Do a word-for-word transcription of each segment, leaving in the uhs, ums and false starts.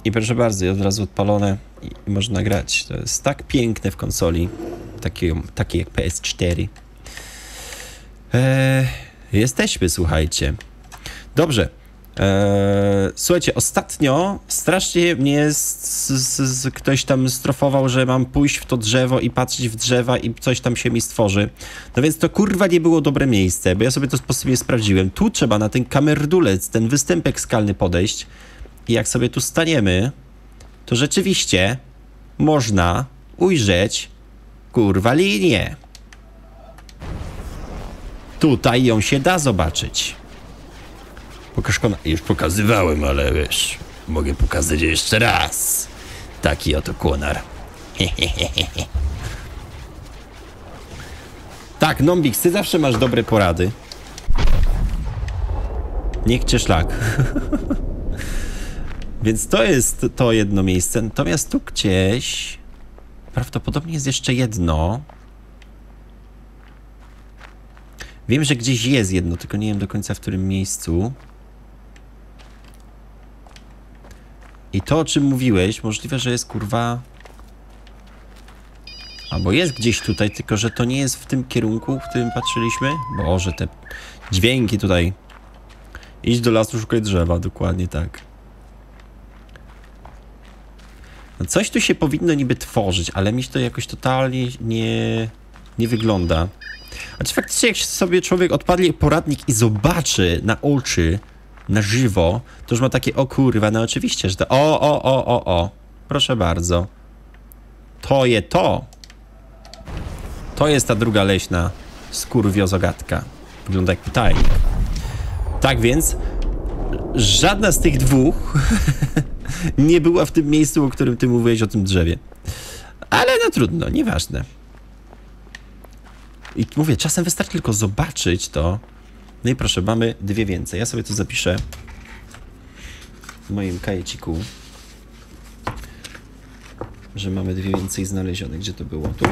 I proszę bardzo, i od razu odpalone i, i można grać. To jest tak piękne w konsoli, takie, takie jak P S cztery. Eee, jesteśmy, słuchajcie. Dobrze. Eee, słuchajcie, ostatnio strasznie mnie z, z, z, ktoś tam strofował, że mam pójść w to drzewo i patrzeć w drzewa i coś tam się mi stworzy. No więc to kurwa nie było dobre miejsce, bo ja sobie to sposobnie sprawdziłem. Tu trzeba na ten kamerdulec, ten występek skalny podejść i jak sobie tu staniemy, to rzeczywiście można ujrzeć kurwa linię. Tutaj ją się da zobaczyć. Pokaż kona. Już pokazywałem, ale wiesz, mogę pokazać jeszcze raz. Taki oto konar. Tak, Nombix, ty zawsze masz dobre porady. Niech cię szlak. Więc to jest to jedno miejsce. Natomiast tu gdzieś prawdopodobnie jest jeszcze jedno. Wiem, że gdzieś jest jedno, tylko nie wiem do końca w którym miejscu. I to, o czym mówiłeś, możliwe, że jest kurwa... Albo jest gdzieś tutaj, tylko że to nie jest w tym kierunku, w którym patrzyliśmy. Boże, te dźwięki tutaj. Idź do lasu, szukaj drzewa, dokładnie tak. No coś tu się powinno niby tworzyć, ale mi to jakoś totalnie nie, nie wygląda. A czy faktycznie jak sobie człowiek odpali poradnik i zobaczy na oczy, na żywo, to już ma takie, o kurwa, no oczywiście, że to, o, o, o, o, o, proszę bardzo. To je to. To jest ta druga leśna skurwiozogatka. Wygląda jak pytajnik. Tak więc, żadna z tych dwóch nie była w tym miejscu, o którym ty mówiłeś, o tym drzewie. Ale no trudno, nieważne. I mówię, czasem wystarczy tylko zobaczyć to. No i proszę, mamy dwie więcej. Ja sobie to zapiszę w moim kajeciku, że mamy dwie więcej znalezione. Gdzie to było? Tu?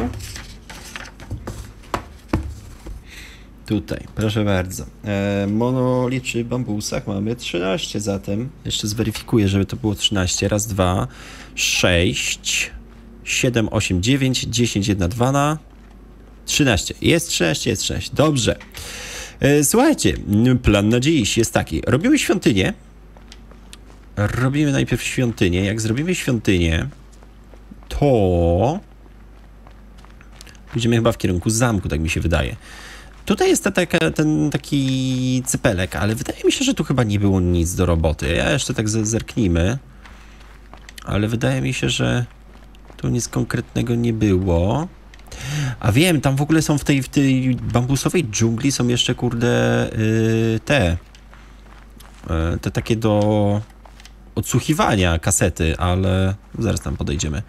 Tutaj, proszę bardzo. E, monolit przy bambusach mamy trzynaście zatem. Jeszcze zweryfikuję, żeby to było trzynaście. Raz, dwa, sześć, siedem, osiem, dziewięć, dziesięć, jedna, dwa na trzynaście. Jest trzynaście, jest trzynaście. Dobrze. E, słuchajcie, plan na dziś jest taki. Robimy świątynię. Robimy najpierw świątynię. Jak zrobimy świątynię, to pójdziemy chyba w kierunku zamku, tak mi się wydaje. Tutaj jest ta, taka, ten taki cypelek, ale wydaje mi się, że tu chyba nie było nic do roboty. Ja jeszcze tak zerknijmy. Ale wydaje mi się, że tu nic konkretnego nie było. A wiem, tam w ogóle są w tej, w tej bambusowej dżungli są jeszcze, kurde, yy, te. Yy, te takie do odsłuchiwania kasety, ale zaraz tam podejdziemy.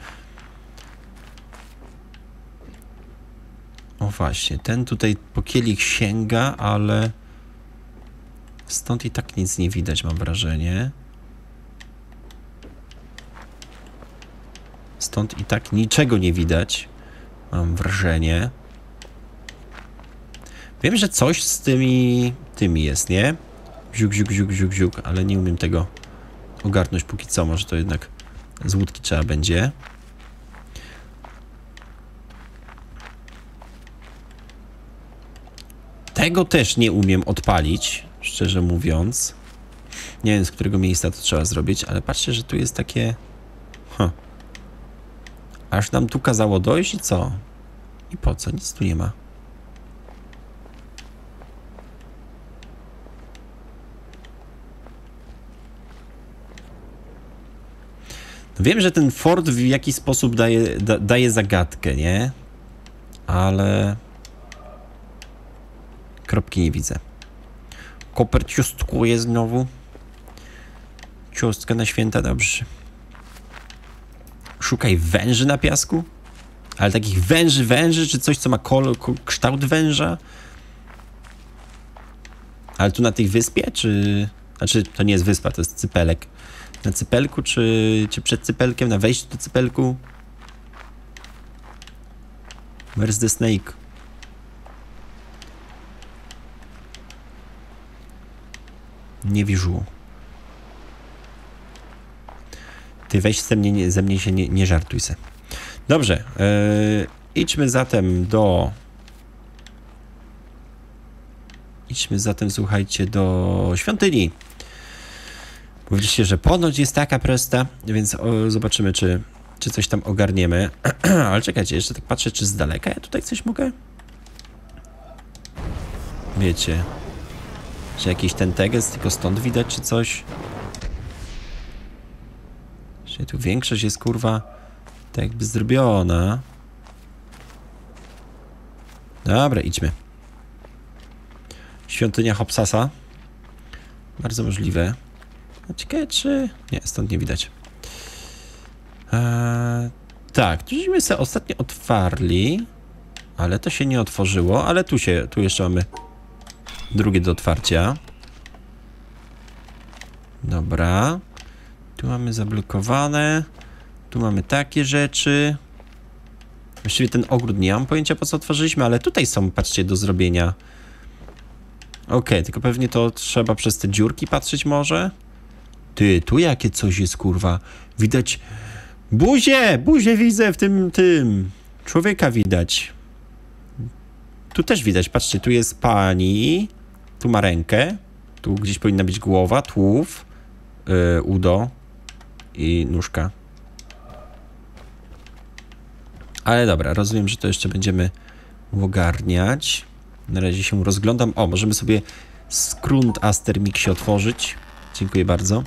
O właśnie, ten tutaj po kielich sięga, ale stąd i tak nic nie widać, mam wrażenie. Stąd i tak niczego nie widać, mam wrażenie. Wiem, że coś z tymi tymi jest, nie? Ziuk, ziuk, ziuk, ziuk, ziuk, ale nie umiem tego ogarnąć póki co. Może to jednak z łódki trzeba będzie. Tego też nie umiem odpalić, szczerze mówiąc. Nie wiem, z którego miejsca to trzeba zrobić, ale patrzcie, że tu jest takie... Huh. Aż nam tu kazało dojść i co? I po co? Nic tu nie ma. No wiem, że ten fort w jakiś sposób daje, da, daje zagadkę, nie? Ale... Kropki nie widzę. Koper ciustkuje znowu. Ciustka na święta, dobrze. Szukaj węży na piasku? Ale takich węży, węży, czy coś, co ma kolor, kształt węża? Ale tu na tej wyspie, czy... Znaczy, to nie jest wyspa, to jest cypelek. Na cypelku, czy, czy przed cypelkiem, na wejściu do cypelku? Where's the snake? Nie wiżu. Ty weź ze mnie, nie, ze mnie się nie, nie żartuj se. Dobrze, yy, idźmy zatem do... Idźmy zatem, słuchajcie, do świątyni. Mówiliście, że ponoć jest taka prosta, więc o, zobaczymy, czy, czy coś tam ogarniemy. Ale czekajcie, jeszcze tak patrzę, czy z daleka ja tutaj coś mogę? Wiecie, że jakiś ten teges tylko stąd widać, czy coś? Że tu większość jest, kurwa, tak jakby zrobiona. Dobra, idźmy. Świątynia Hopsasa. Bardzo możliwe. Ciekawe, czy... Nie, stąd nie widać. Eee, tak, tu żeśmy sobie ostatnio otwarli, ale to się nie otworzyło, ale tu się, tu jeszcze mamy drugie do otwarcia. Dobra. Tu mamy zablokowane. Tu mamy takie rzeczy. Właściwie ten ogród nie mam pojęcia, po co otworzyliśmy, ale tutaj są, patrzcie, do zrobienia. Okej, okay, tylko pewnie to trzeba przez te dziurki patrzeć może? Ty, tu jakie coś jest, kurwa. Widać... Buzię! Buzię widzę w tym, tym. Człowieka widać. Tu też widać, patrzcie, tu jest pani. Tu ma rękę. Tu gdzieś powinna być głowa, tułów, yy, udo i nóżka. Ale dobra, rozumiem, że to jeszcze będziemy ogarniać. Na razie się rozglądam. O, możemy sobie skrót Aster Mixie otworzyć. Dziękuję bardzo.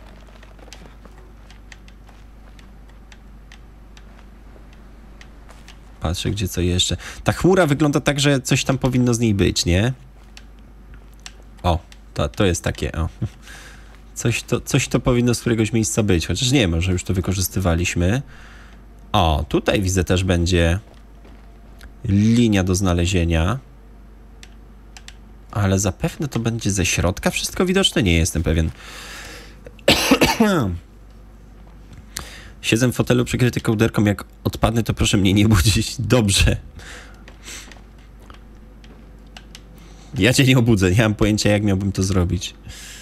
Patrzę, gdzie co jeszcze. Ta chmura wygląda tak, że coś tam powinno z niej być, nie? O, to, to jest takie, o. Coś to, coś to powinno z któregoś miejsca być, chociaż nie, może już to wykorzystywaliśmy. O, tutaj widzę też będzie linia do znalezienia. Ale zapewne to będzie ze środka wszystko widoczne? Nie jestem pewien. Siedzę w fotelu przykryty kołderką. Jak odpadnę, to proszę mnie nie budzić. Dobrze. Ja cię nie obudzę. Nie mam pojęcia, jak miałbym to zrobić.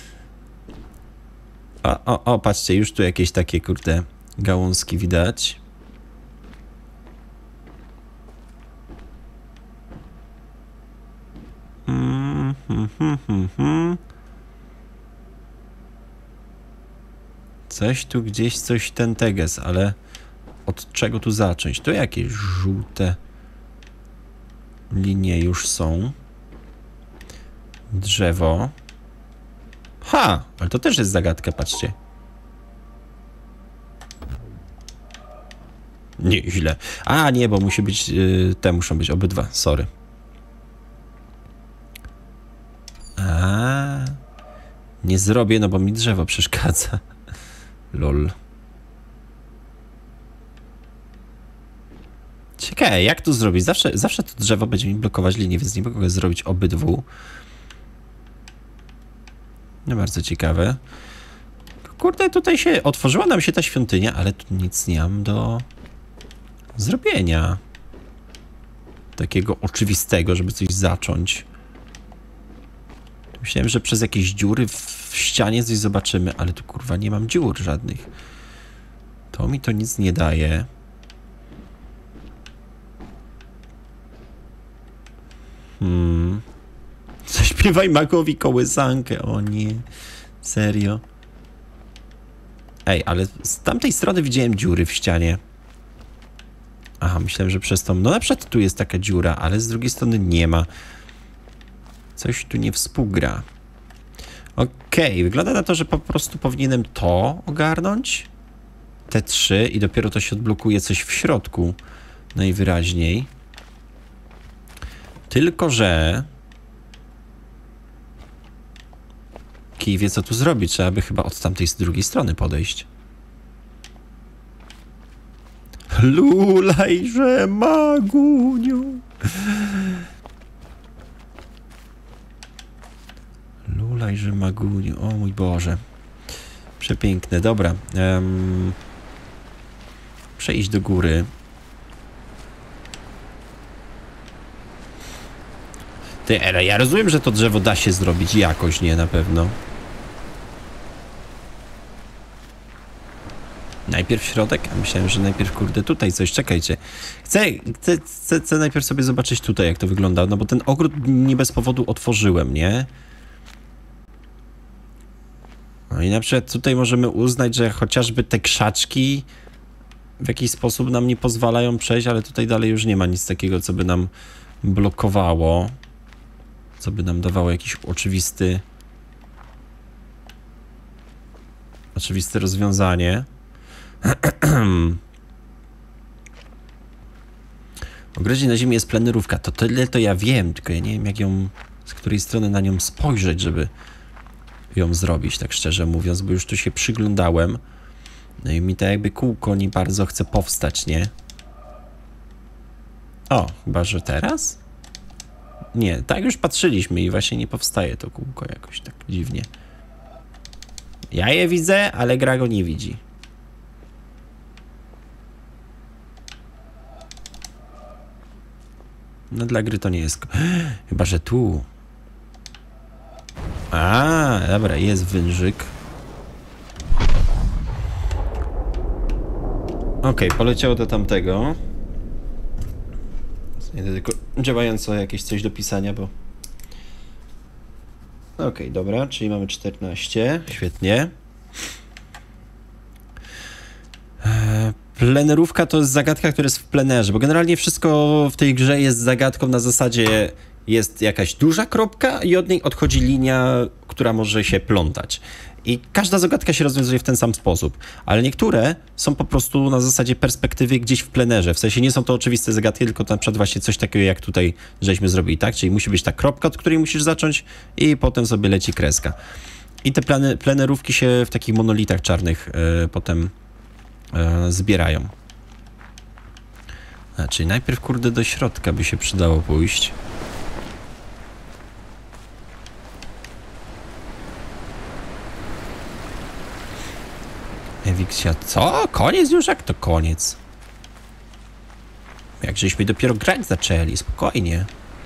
O, o, o, patrzcie, już tu jakieś takie, kurde, gałązki widać. Hmm, hmm, hmm, hmm, hmm. Coś tu gdzieś, coś ten teges, ale od czego tu zacząć? To jakieś żółte linie już są. Drzewo. Ha! Ale to też jest zagadka, patrzcie. Nie, źle. A, nie, bo musi być, yy, te muszą być obydwa, sorry. A, nie zrobię, no bo mi drzewo przeszkadza. Lol. Ciekawe, jak to zrobić? Zawsze, zawsze to drzewo będzie mi blokować linię, więc nie mogę zrobić obydwu. No bardzo ciekawe. Kurde, tutaj się otworzyła nam się ta świątynia, ale tu nic nie mam do zrobienia. Takiego oczywistego, żeby coś zacząć. Myślałem, że przez jakieś dziury w ścianie coś zobaczymy, ale tu kurwa nie mam dziur żadnych. To mi to nic nie daje. Hmm. Zaśpiewaj magowi kołysankę. O nie. Serio. Ej, ale z tamtej strony widziałem dziury w ścianie. Aha, myślałem, że przez tą... No na przykład tu jest taka dziura, ale z drugiej strony nie ma. Coś tu nie współgra. Okej, okay, wygląda na to, że po prostu powinienem to ogarnąć. Te trzy i dopiero to się odblokuje coś w środku. Najwyraźniej. Tylko, że... Kij wie, co tu zrobić. Trzeba by chyba od tamtej z drugiej strony podejść. Lulajże, maguniu. Lulajże, maguniu. O mój Boże. Przepiękne. Dobra. Um, przejść do góry. Ty, Era, ja rozumiem, że to drzewo da się zrobić jakoś, nie? Na pewno. Najpierw środek? A myślałem, że najpierw, kurde, tutaj coś, czekajcie. Chcę, chcę, chcę, chcę najpierw sobie zobaczyć tutaj, jak to wygląda, no bo ten ogród nie bez powodu otworzyłem, nie? No i na przykład tutaj możemy uznać, że chociażby te krzaczki w jakiś sposób nam nie pozwalają przejść, ale tutaj dalej już nie ma nic takiego, co by nam blokowało, co by nam dawało jakiś oczywisty oczywiste rozwiązanie. W ogrodzie na ziemi jest plenerówka. To tyle to ja wiem, tylko ja nie wiem, jak ją, z której strony na nią spojrzeć, żeby ją zrobić, tak szczerze mówiąc, bo już tu się przyglądałem. No i mi tak jakby kółko nie bardzo chce powstać, nie? O, chyba że teraz? Nie, tak już patrzyliśmy i właśnie nie powstaje to kółko jakoś tak dziwnie. Ja je widzę, ale gra go nie widzi. No dla gry to nie jest... Chyba że tu. A, dobra, jest wężyk. Okej, okay, poleciało do tamtego. Znajdę tylko działające jakieś coś do pisania, bo... Okej, okay, dobra, czyli mamy czternaście. Świetnie. Eee, plenerówka to jest zagadka, która jest w plenerze, bo generalnie wszystko w tej grze jest zagadką na zasadzie jest jakaś duża kropka i od niej odchodzi linia, która może się plątać. I każda zagadka się rozwiązuje w ten sam sposób, ale niektóre są po prostu na zasadzie perspektywy gdzieś w plenerze, w sensie nie są to oczywiste zagadki, tylko na przykład właśnie coś takiego jak tutaj żeśmy zrobili, tak? Czyli musi być ta kropka, od której musisz zacząć i potem sobie leci kreska. I te plany, plenerówki się w takich monolitach czarnych yy, potem yy, zbierają. A, czyli najpierw, kurde, do środka by się przydało pójść. Ewikcja, co? Koniec już? Jak to koniec? Jak żeśmy dopiero grać zaczęli, spokojnie.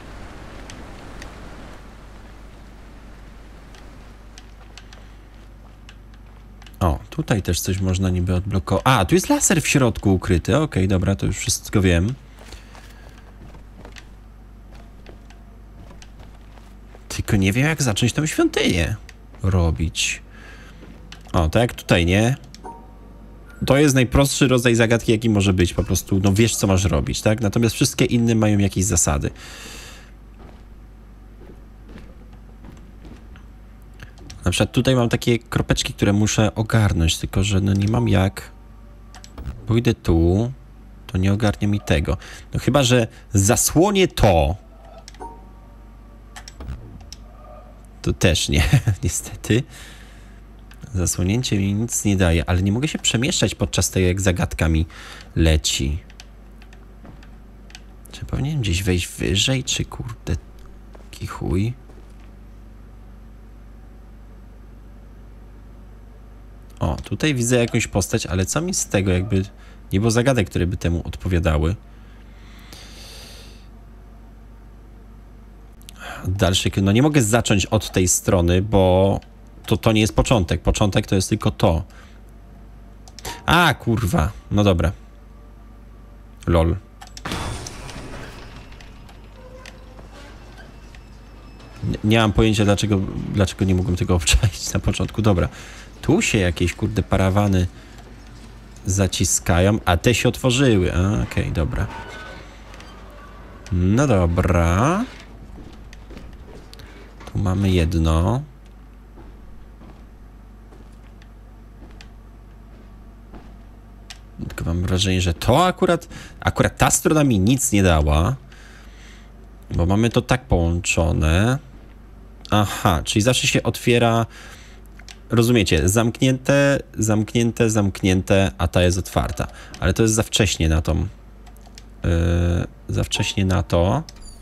O, tutaj też coś można niby odblokować. A, tu jest laser w środku ukryty. Okej, okay, dobra, to już wszystko wiem. Tylko nie wiem, jak zacząć tą świątynię robić. O, tak jak tutaj, nie? To jest najprostszy rodzaj zagadki, jaki może być. Po prostu, no wiesz, co masz robić, tak? Natomiast wszystkie inne mają jakieś zasady. Na przykład tutaj mam takie kropeczki, które muszę ogarnąć, tylko że no nie mam jak. Pójdę tu, to nie ogarnie mi tego. No chyba, że zasłonię to. To też nie, niestety. Zasłonięcie mi nic nie daje, ale nie mogę się przemieszczać podczas tego, jak zagadka mi leci. Czy powinienem gdzieś wejść wyżej, czy kurde, taki chuj? O, tutaj widzę jakąś postać, ale co mi z tego, jakby nie było zagadek, które by temu odpowiadały. Dalszy, no nie mogę zacząć od tej strony, bo to, to nie jest początek. Początek to jest tylko to. A, kurwa. No dobra. Lol. Nie, nie mam pojęcia, dlaczego, dlaczego nie mogłem tego obczaić na początku. Dobra. Tu się jakieś, kurde, parawany zaciskają, a te się otworzyły. Okej, okay, dobra. No dobra. Tu mamy jedno. Tylko mam wrażenie, że to akurat, akurat ta strona mi nic nie dała, bo mamy to tak połączone. Aha, czyli zawsze się otwiera, rozumiecie, zamknięte, zamknięte, zamknięte, a ta jest otwarta. Ale to jest za wcześnie na tą, yy, za wcześnie na to.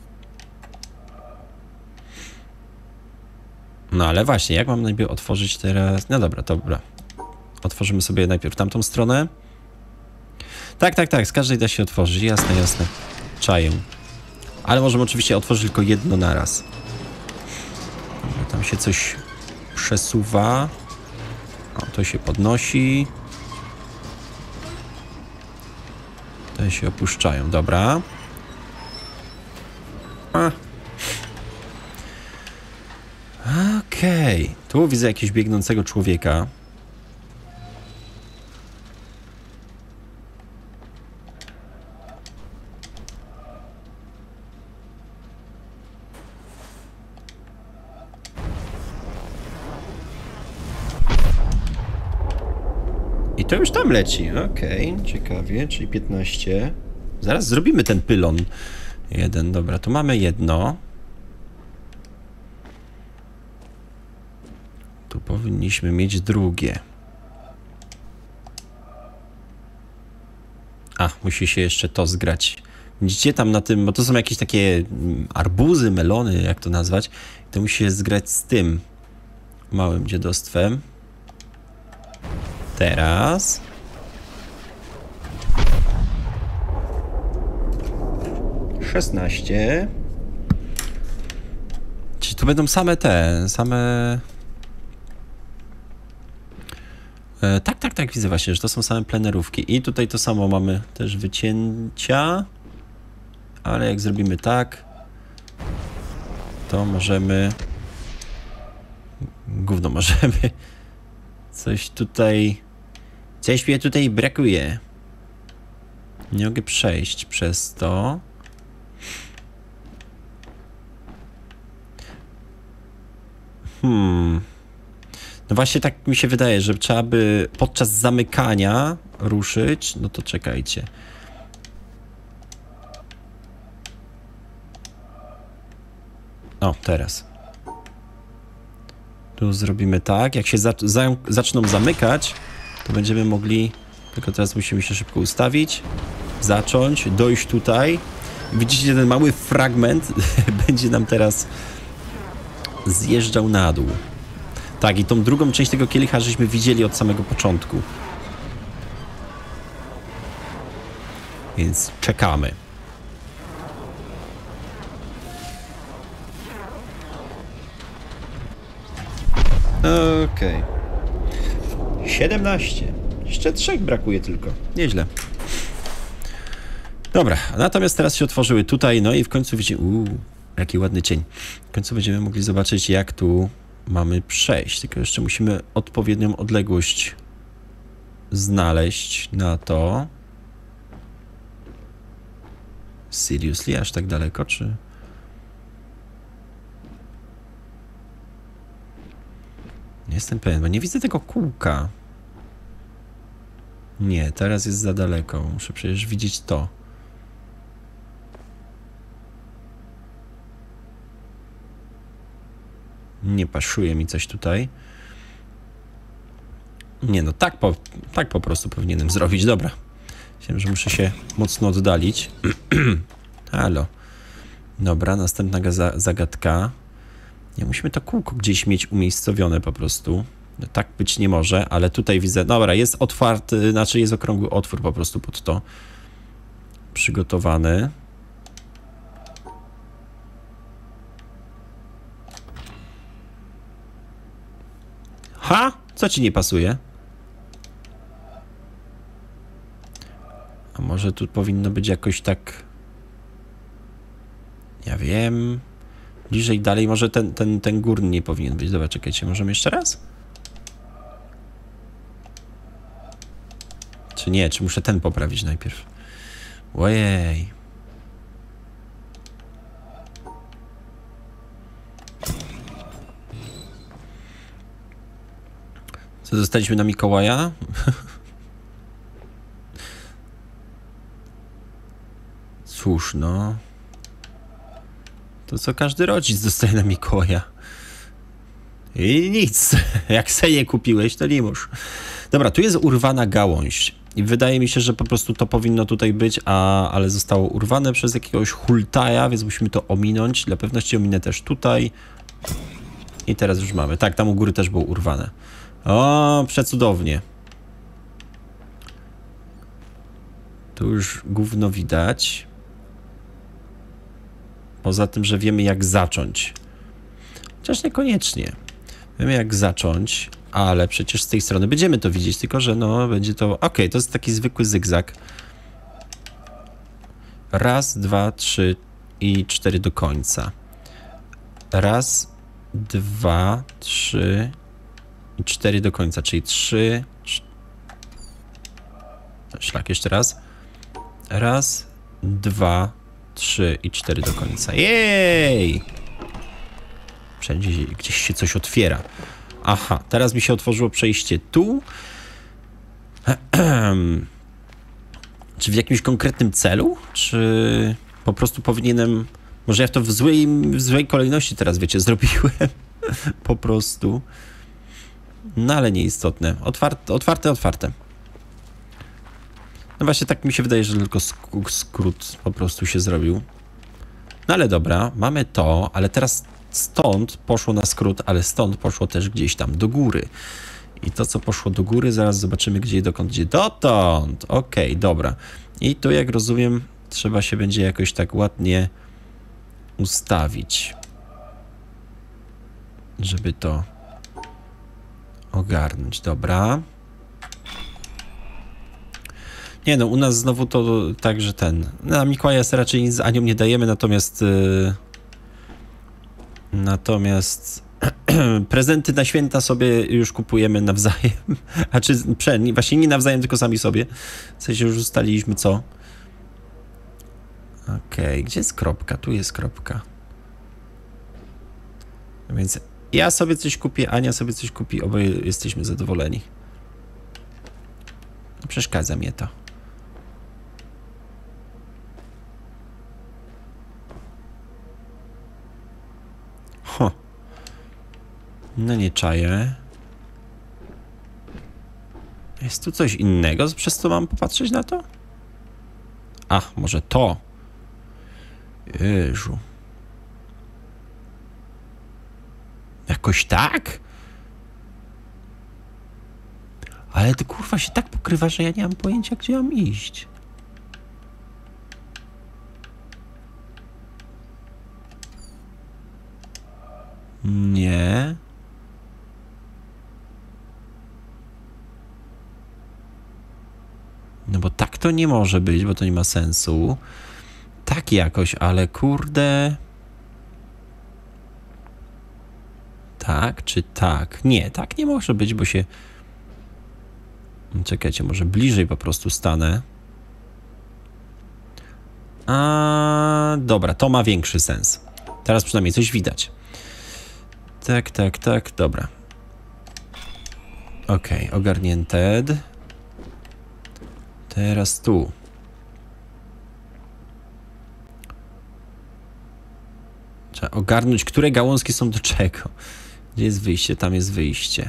No ale właśnie, jak mam najpierw otworzyć teraz? No dobra, dobra. Otworzymy sobie najpierw tamtą stronę. Tak, tak, tak, z każdej da się otworzyć, jasne, jasne. Czaję. Ale możemy oczywiście otworzyć tylko jedno naraz. Tam się coś przesuwa. O, to się podnosi. Te się opuszczają, dobra. A. Okej. Okay. Tu widzę jakiegoś biegnącego człowieka. I to już tam leci. Okej, okay. Ciekawie, czyli piętnaście. Zaraz zrobimy ten pylon. Jeden, dobra, tu mamy jedno. Tu powinniśmy mieć drugie. A, musi się jeszcze to zgrać. Widzicie tam na tym, bo to są jakieś takie arbuzy, melony, jak to nazwać. To musi się zgrać z tym małym dziadostwem. Teraz. szesnaście. Czyli tu będą same te, same... E, tak, tak, tak, widzę właśnie, że to są same plenerówki. I tutaj to samo mamy też wycięcia. Ale jak zrobimy tak, to możemy... Gówno możemy... Coś tutaj... Coś mnie tutaj brakuje. Nie mogę przejść przez to. Hmm. No właśnie tak mi się wydaje, że trzeba by podczas zamykania ruszyć. No to czekajcie. O, teraz. Tu zrobimy tak. Jak się za, za, zaczną zamykać, to będziemy mogli... Tylko teraz musimy się szybko ustawić. Zacząć, dojść tutaj. Widzicie, ten mały fragment będzie nam teraz zjeżdżał na dół. Tak, i tą drugą część tego kielicha żeśmy widzieli od samego początku. Więc czekamy. Okej. Okay. siedemnaście. Jeszcze trzech brakuje tylko. Nieźle. Dobra, natomiast teraz się otworzyły tutaj, no i w końcu widzimy... Uuu, jaki ładny cień. W końcu będziemy mogli zobaczyć, jak tu mamy przejść. Tylko jeszcze musimy odpowiednią odległość znaleźć na to. Seriously? Aż tak daleko, czy... Nie jestem pewien, bo nie widzę tego kółka. Nie, teraz jest za daleko. Muszę przecież widzieć to. Nie paszuje mi coś tutaj. Nie, no tak po, tak po prostu powinienem zrobić. Dobra. Myślałem, że muszę się mocno oddalić. Halo. Dobra, następna zagadka. Nie, musimy to kółko gdzieś mieć umiejscowione po prostu. No, tak być nie może, ale tutaj widzę... Dobra, jest otwarty, znaczy jest okrągły otwór po prostu pod to przygotowany. Ha? Co ci nie pasuje? A może tu powinno być jakoś tak... Ja wiem... Bliżej dalej, może ten, ten, ten górny nie powinien być. Dobra, czekajcie, możemy jeszcze raz? Czy nie? Czy muszę ten poprawić najpierw? Ojej. Co, dostaliśmy na Mikołaja? Cóż, no... To co każdy rodzic dostaje na Mikołaja. I nic. Jak se je kupiłeś, to nie musz. Dobra, tu jest urwana gałąź. I wydaje mi się, że po prostu to powinno tutaj być, a, ale zostało urwane przez jakiegoś hultaja, więc musimy to ominąć. Dla pewności ominę też tutaj. I teraz już mamy. Tak, tam u góry też było urwane. O, przecudownie. Tu już gówno widać. Poza tym, że wiemy jak zacząć. Chociaż niekoniecznie. Wiemy jak zacząć, ale przecież z tej strony będziemy to widzieć, tylko że no będzie to... Okej, okay, to jest taki zwykły zygzak. raz, dwa, trzy i cztery do końca. Raz, dwa, trzy i cztery do końca, czyli trzy... Szlak, jeszcze raz. Raz, dwa, trzy i cztery do końca. Jej! Wszędzie gdzieś się coś otwiera. Aha, teraz mi się otworzyło przejście tu. Czy w jakimś konkretnym celu? Czy po prostu powinienem... Może ja to w złej, w złej kolejności teraz, wiecie, zrobiłem. Po prostu. No ale nieistotne. Otwarte, otwarte, otwarte. No właśnie tak mi się wydaje, że tylko sk- skrót po prostu się zrobił. No ale dobra, mamy to, ale teraz stąd poszło na skrót, ale stąd poszło też gdzieś tam do góry. I to, co poszło do góry, zaraz zobaczymy, gdzie i dokąd idzie. Dotąd! Okej, okay, dobra. I tu, jak rozumiem, trzeba się będzie jakoś tak ładnie ustawić, żeby to ogarnąć. Dobra. Nie no, u nas znowu to tak, że ten... Na Mikołaja raczej nic z Anią nie dajemy, natomiast... Yy, natomiast... prezenty na święta sobie już kupujemy nawzajem. A czy... Właśnie nie nawzajem, tylko sami sobie. W sensie już ustaliliśmy co. Okej, okay, gdzie jest kropka? Tu jest kropka. Więc ja sobie coś kupię, Ania sobie coś kupi, oboje jesteśmy zadowoleni. Przeszkadza mnie to. Ho. No nie czaję. Jest tu coś innego, przez co mam popatrzeć na to? Ach, może to. Jezu. Jakoś tak? Ale to kurwa się tak pokrywa, że ja nie mam pojęcia, gdzie mam iść. Nie. No bo tak to nie może być, bo to nie ma sensu. Tak jakoś, ale kurde... Tak czy tak? Nie, tak nie może być, bo się... Czekajcie, może bliżej po prostu stanę. A, dobra, to ma większy sens. Teraz przynajmniej coś widać. Tak, tak, tak, dobra. Okej, okay, ogarnięte. Teraz tu. Trzeba ogarnąć, które gałązki są do czego. Gdzie jest wyjście? Tam jest wyjście.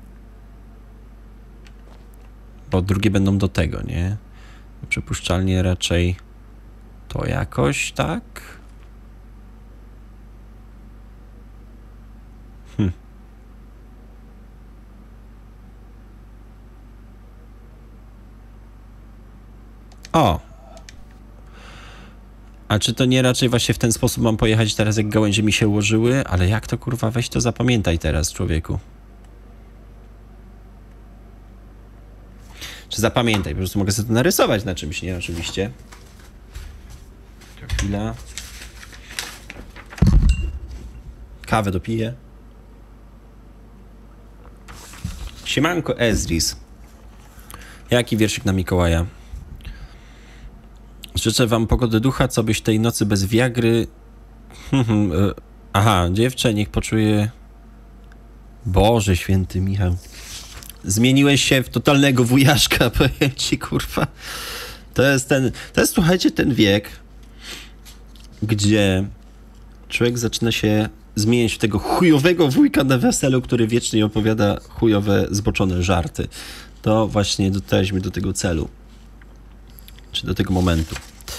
Bo drugie będą do tego, nie? Przypuszczalnie raczej to jakoś, tak? Hm. O! A czy to nie raczej właśnie w ten sposób mam pojechać teraz, jak gałęzie mi się ułożyły? Ale jak to kurwa, weź to zapamiętaj teraz, człowieku. Czy zapamiętaj, po prostu mogę sobie to narysować na czymś, nie? Oczywiście. Chwila. Kawę dopiję. Siemanko Ezris. Jaki wierszyk na Mikołaja? Życzę wam pogody ducha, co byś tej nocy bez wiagry... Aha, dziewczę, niech poczuje... Boże święty Michał. Zmieniłeś się w totalnego wujaszka, powiem ci, kurwa. To jest ten... To jest, słuchajcie, ten wiek, gdzie człowiek zaczyna się zmieniać w tego chujowego wujka na weselu, który wiecznie opowiada chujowe, zboczone żarty. To właśnie dotarliśmy do tego celu. Czy do tego momentu.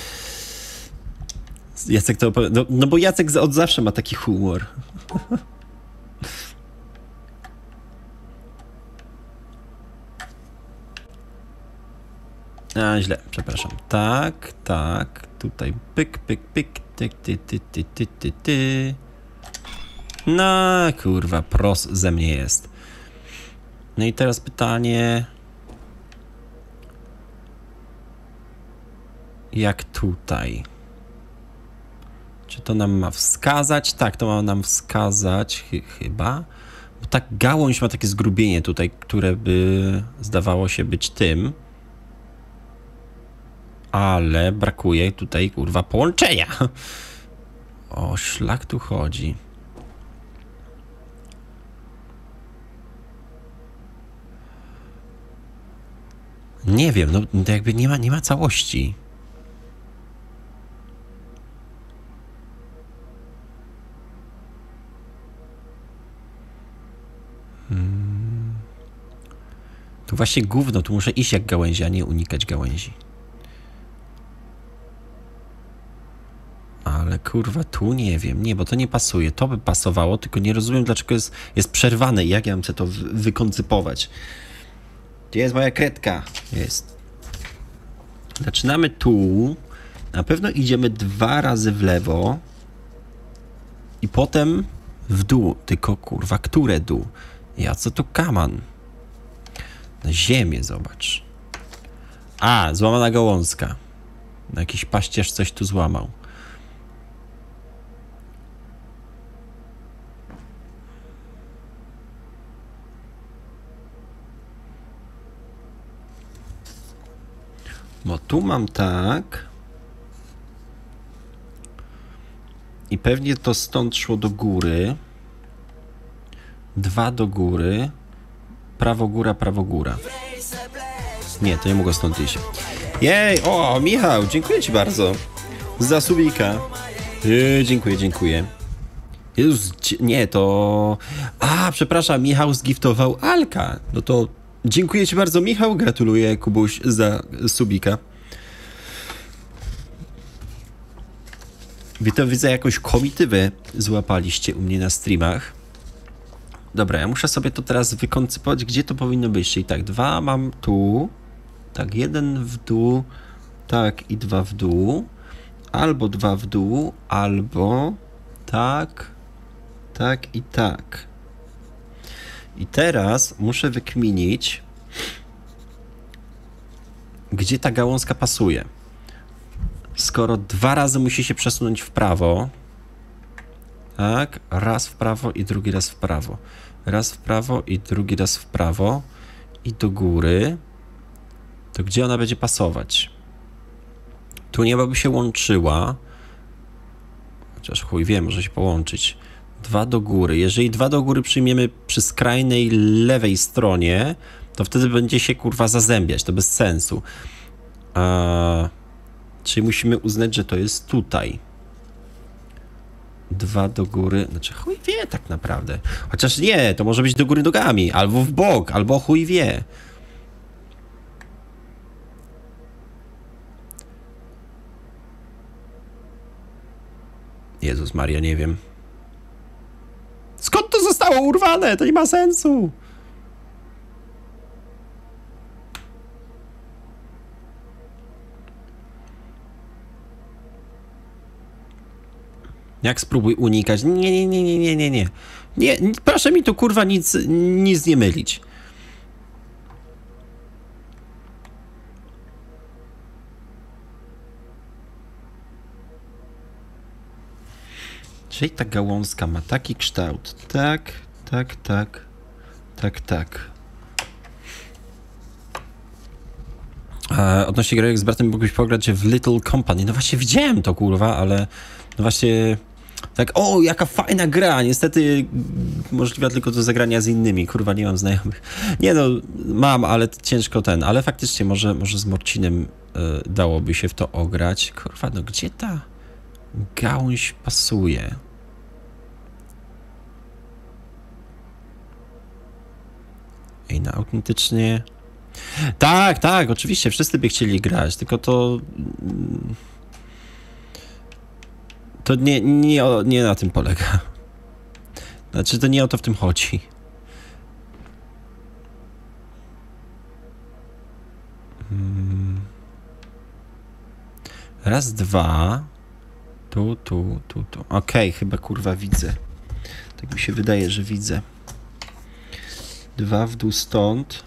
Jacek to opowiada... No, no bo Jacek od zawsze ma taki humor. A, źle, przepraszam. Tak, tak, tutaj pyk, pyk, pyk, tyk, ty, ty, ty, ty, ty, ty. No, kurwa, pros ze mnie jest. No i teraz pytanie... Jak tutaj? Czy to nam ma wskazać? Tak, to ma nam wskazać ch chyba. Bo ta gałąź ma takie zgrubienie tutaj, które by zdawało się być tym. Ale brakuje tutaj, kurwa, połączenia. O szlak tu chodzi. Nie wiem, no to jakby nie ma, nie ma całości. Hmm. Tu właśnie gówno, tu muszę iść jak gałęzi, a nie unikać gałęzi. Ale kurwa, tu nie wiem, nie, bo to nie pasuje. To by pasowało, tylko nie rozumiem, dlaczego jest, jest przerwane i jak ja mam chcę to wy wykoncypować. Gdzie jest moja kredka? Jest. Zaczynamy tu. Na pewno idziemy dwa razy w lewo. I potem w dół. Tylko kurwa, które dół? Ja co tu kaman? Na ziemię, zobacz. A, złamana gałązka. Jakiś paździerz coś tu złamał. Bo tu mam tak. I pewnie to stąd szło do góry. Dwa do góry. Prawo góra, prawo góra. Nie, to nie mogło stąd iść. Jej, o, Michał, dziękuję ci bardzo. Za subika. Jej, dziękuję, dziękuję. Jezus, nie, to... A, przepraszam, Michał zgiftował Alka. No to dziękuję ci bardzo, Michał. Gratuluję, Kubuś, za subika. Wy to widzę, jakąś komitywę złapaliście u mnie na streamach. Dobra, ja muszę sobie to teraz wykoncypować, gdzie to powinno być. Czyli tak, dwa mam tu. Tak, jeden w dół. Tak, i dwa w dół. Albo dwa w dół, albo tak, tak i tak. I teraz muszę wykminić, gdzie ta gałązka pasuje. Skoro dwa razy musi się przesunąć w prawo, tak, raz w prawo i drugi raz w prawo, raz w prawo i drugi raz w prawo i do góry, to gdzie ona będzie pasować? Tu nie by się łączyła, chociaż chuj wie, może się połączyć. Dwa do góry. Jeżeli dwa do góry przyjmiemy przy skrajnej lewej stronie, to wtedy będzie się kurwa zazębiać, to bez sensu. A... Czyli musimy uznać, że to jest tutaj. Dwa do góry. Znaczy chuj wie tak naprawdę. Chociaż nie, to może być do góry nogami. Albo w bok, albo chuj wie. Jezus Maria, nie wiem. Skąd to zostało urwane? To nie ma sensu. Jak spróbuj unikać? Nie, nie, nie, nie, nie, nie, nie. Nie, proszę mi tu kurwa nic, nic nie mylić. Czyli ta gałązka ma taki kształt. Tak, tak, tak, tak, tak. E, odnośnie gry z bratem mógłbyś pograć w Little Company. No właśnie widziałem to kurwa, ale no właśnie tak, o jaka fajna gra. Niestety możliwa tylko do zagrania z innymi. Kurwa, nie mam znajomych. Nie no, mam, ale ciężko ten. Ale faktycznie może, może z Morcinem y, dałoby się w to ograć. Kurwa, no gdzie ta gałąź pasuje? Ej, no autentycznie... Tak, tak, oczywiście, wszyscy by chcieli grać, tylko to... To nie, nie, nie na tym polega. Znaczy, to nie o to w tym chodzi. Hmm. Raz, dwa. Tu, tu, tu, tu. Okej, okay, chyba kurwa widzę. Tak mi się wydaje, że widzę. Dwa w dół stąd.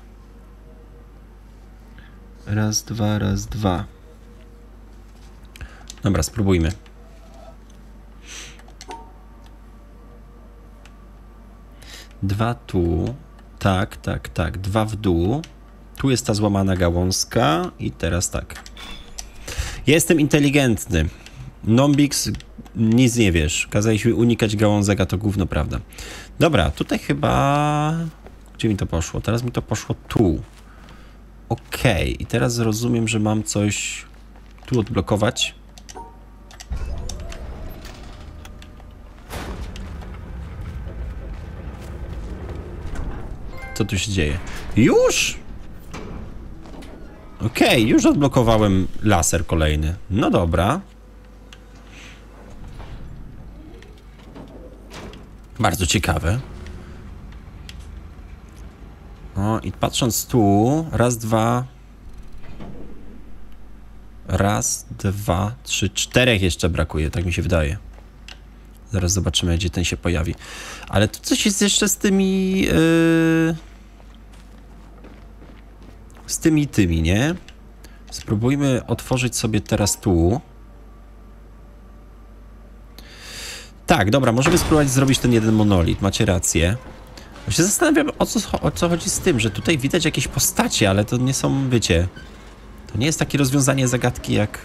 Raz, dwa, raz, dwa. Dobra, spróbujmy. Dwa tu. Tak, tak, tak. Dwa w dół. Tu jest ta złamana gałązka i teraz tak. Jestem inteligentny. Nombix, nic nie wiesz. Kazałeś mi unikać gałązek, a to gówno prawda. Dobra, tutaj chyba... Gdzie mi to poszło? Teraz mi to poszło tu. Okej, okay. I teraz rozumiem, że mam coś tu odblokować. Co tu się dzieje? Już? Okej, okay, już odblokowałem laser kolejny. No dobra. Bardzo ciekawe. O, i patrząc tu, raz, dwa... Raz, dwa, trzy, czterech jeszcze brakuje, tak mi się wydaje. Zaraz zobaczymy, gdzie ten się pojawi. Ale tu coś jest jeszcze z tymi... Yy... Z tymi tymi, nie? Spróbujmy otworzyć sobie teraz tu. Tak, dobra, możemy spróbować zrobić ten jeden monolit, macie rację. Ja się zastanawiam, o co, o co chodzi z tym, że tutaj widać jakieś postacie, ale to nie są, wiecie... To nie jest takie rozwiązanie zagadki jak...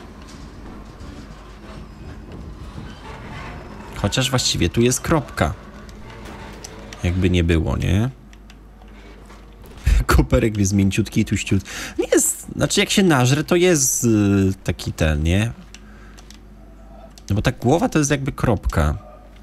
Chociaż właściwie tu jest kropka. Jakby nie było, nie? Koperek jest mięciutki i tuściut. Nie jest... Znaczy jak się nażre, to jest yy, taki ten, nie? No bo ta głowa to jest jakby kropka.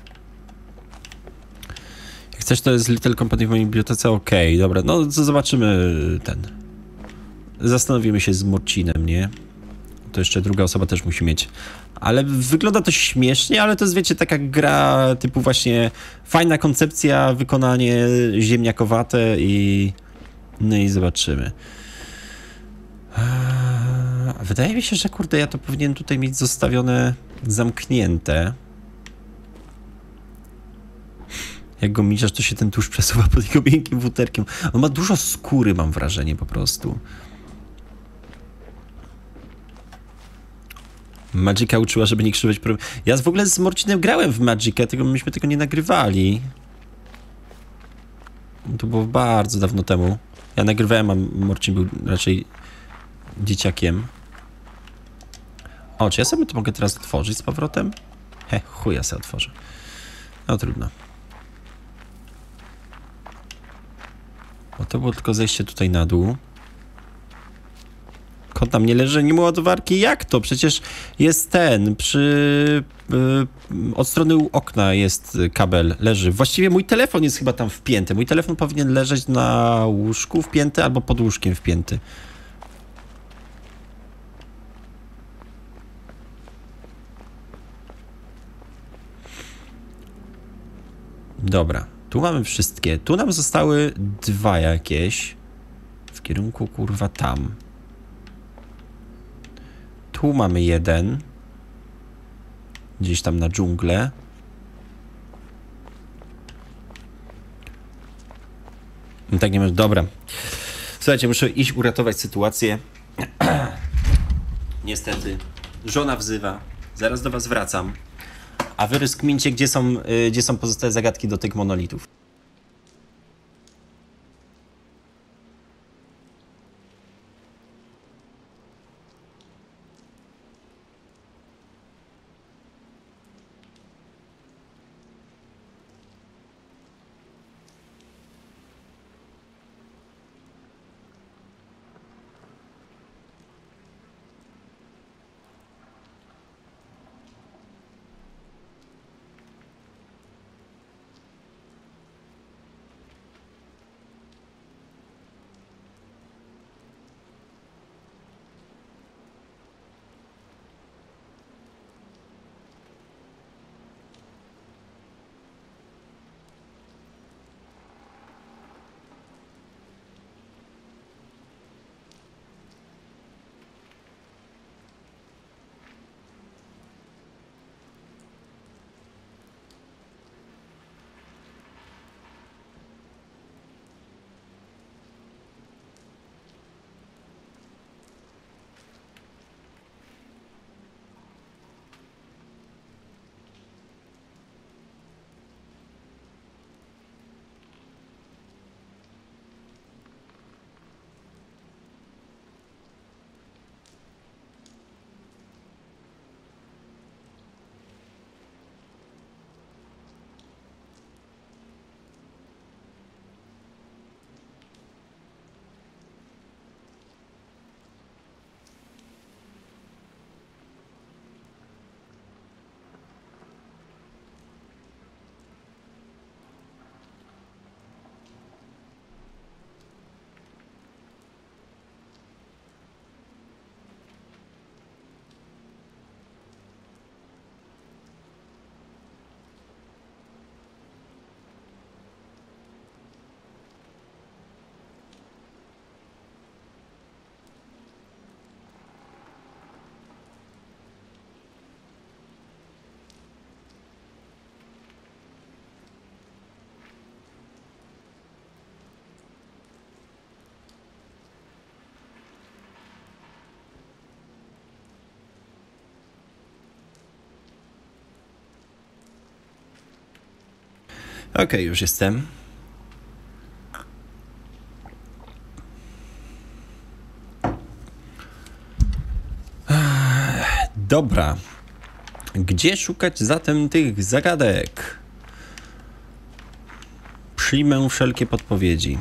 Jak chcesz, to jest Little Company w mojej bibliotece, okej, okay, dobra. No, zobaczymy ten... Zastanowimy się z Murcinem, nie? To jeszcze druga osoba też musi mieć. Ale wygląda to śmiesznie, ale to jest, wiecie, taka gra typu właśnie fajna koncepcja, wykonanie ziemniakowate i... No i zobaczymy. Wydaje mi się, że kurde, ja to powinien tutaj mieć zostawione zamknięte. Jak go miciasz, to się ten tusz przesuwa pod jego miękkim futerkiem. On ma dużo skóry, mam wrażenie, po prostu. Magica uczyła, żeby nie krzywać problem. Ja w ogóle z Morcinem grałem w Magicę, tylko myśmy tego nie nagrywali. To było bardzo dawno temu. Ja nagrywałem, a Morcin był raczej dzieciakiem. O, czy ja sobie to mogę teraz otworzyć z powrotem? He, chuja sobie otworzę. No trudno. Bo to było tylko zejście tutaj na dół. Kot tam nie leży, nie ma ładowarki. Jak to? Przecież jest ten, przy... Yy, od strony okna jest kabel, leży. Właściwie mój telefon jest chyba tam wpięty. Mój telefon powinien leżeć na łóżku wpięty albo pod łóżkiem wpięty. Dobra, tu mamy wszystkie. Tu nam zostały dwa jakieś. W kierunku, kurwa, tam. Tu mamy jeden. Gdzieś tam na dżunglę. No tak nie może. Dobra. Słuchajcie, muszę iść uratować sytuację. Niestety. Żona wzywa. Zaraz do was wracam. A wy rozkmincie, gdzie są, yy, gdzie są pozostałe zagadki do tych monolitów. Okej, okay, już jestem. Dobra. Gdzie szukać zatem tych zagadek? Przyjmę wszelkie podpowiedzi.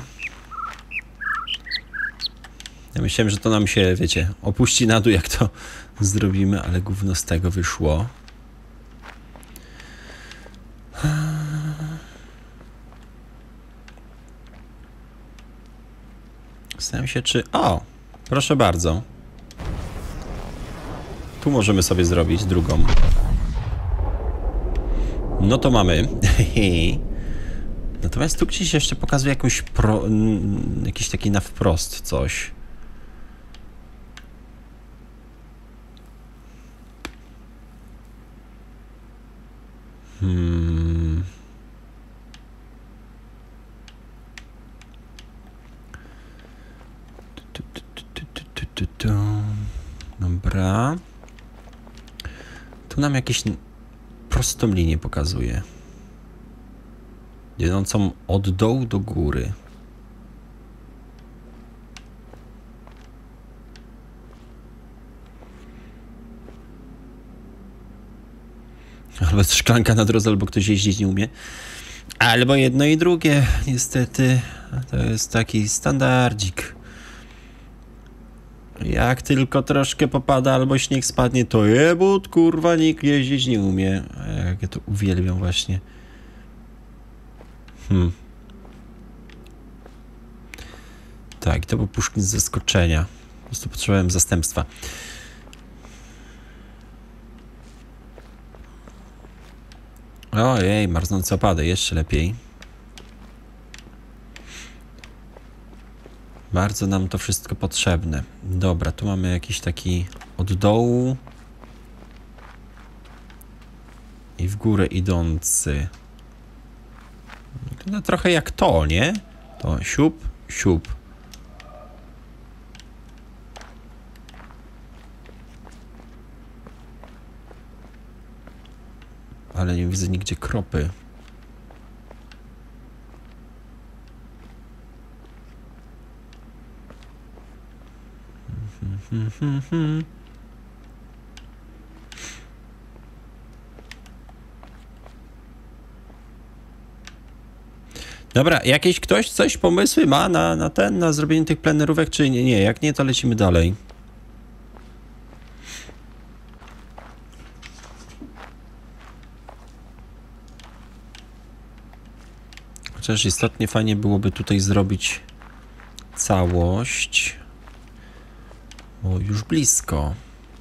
Ja myślałem, że to nam się, wiecie, opuści na dół, jak to zrobimy, ale gówno z tego wyszło. Zastanawiam się, czy... O! Proszę bardzo. Tu możemy sobie zrobić drugą. No to mamy. Natomiast tu gdzieś jeszcze pokazuje jakąś pro... jakiś taki na wprost coś. Hmm... Dobra. Tu nam jakieś prostą linię pokazuje. Idącą od dołu do góry. Albo jest szklanka na drodze, albo ktoś jeździć nie umie. Albo jedno i drugie, niestety. To jest taki standardzik. Jak tylko troszkę popada albo śnieg spadnie, to jebut, kurwa, nikt jeździć nie umie. Jak ja to uwielbiam właśnie. Hmm. Tak, to był Puszkin z zaskoczenia. Po prostu potrzebowałem zastępstwa. Ojej, marznące opady, jeszcze lepiej. Bardzo nam to wszystko potrzebne. Dobra, tu mamy jakiś taki od dołu i w górę idący. No trochę jak to, nie? To siup, siup. Ale nie widzę nigdzie kropy. Hmm, hmm, hmm. Dobra, jakiś ktoś coś, pomysły ma na, na ten, na zrobienie tych plenerówek, czy nie? Nie, jak nie, to lecimy dalej. Chociaż istotnie fajnie byłoby tutaj zrobić całość. O, już blisko.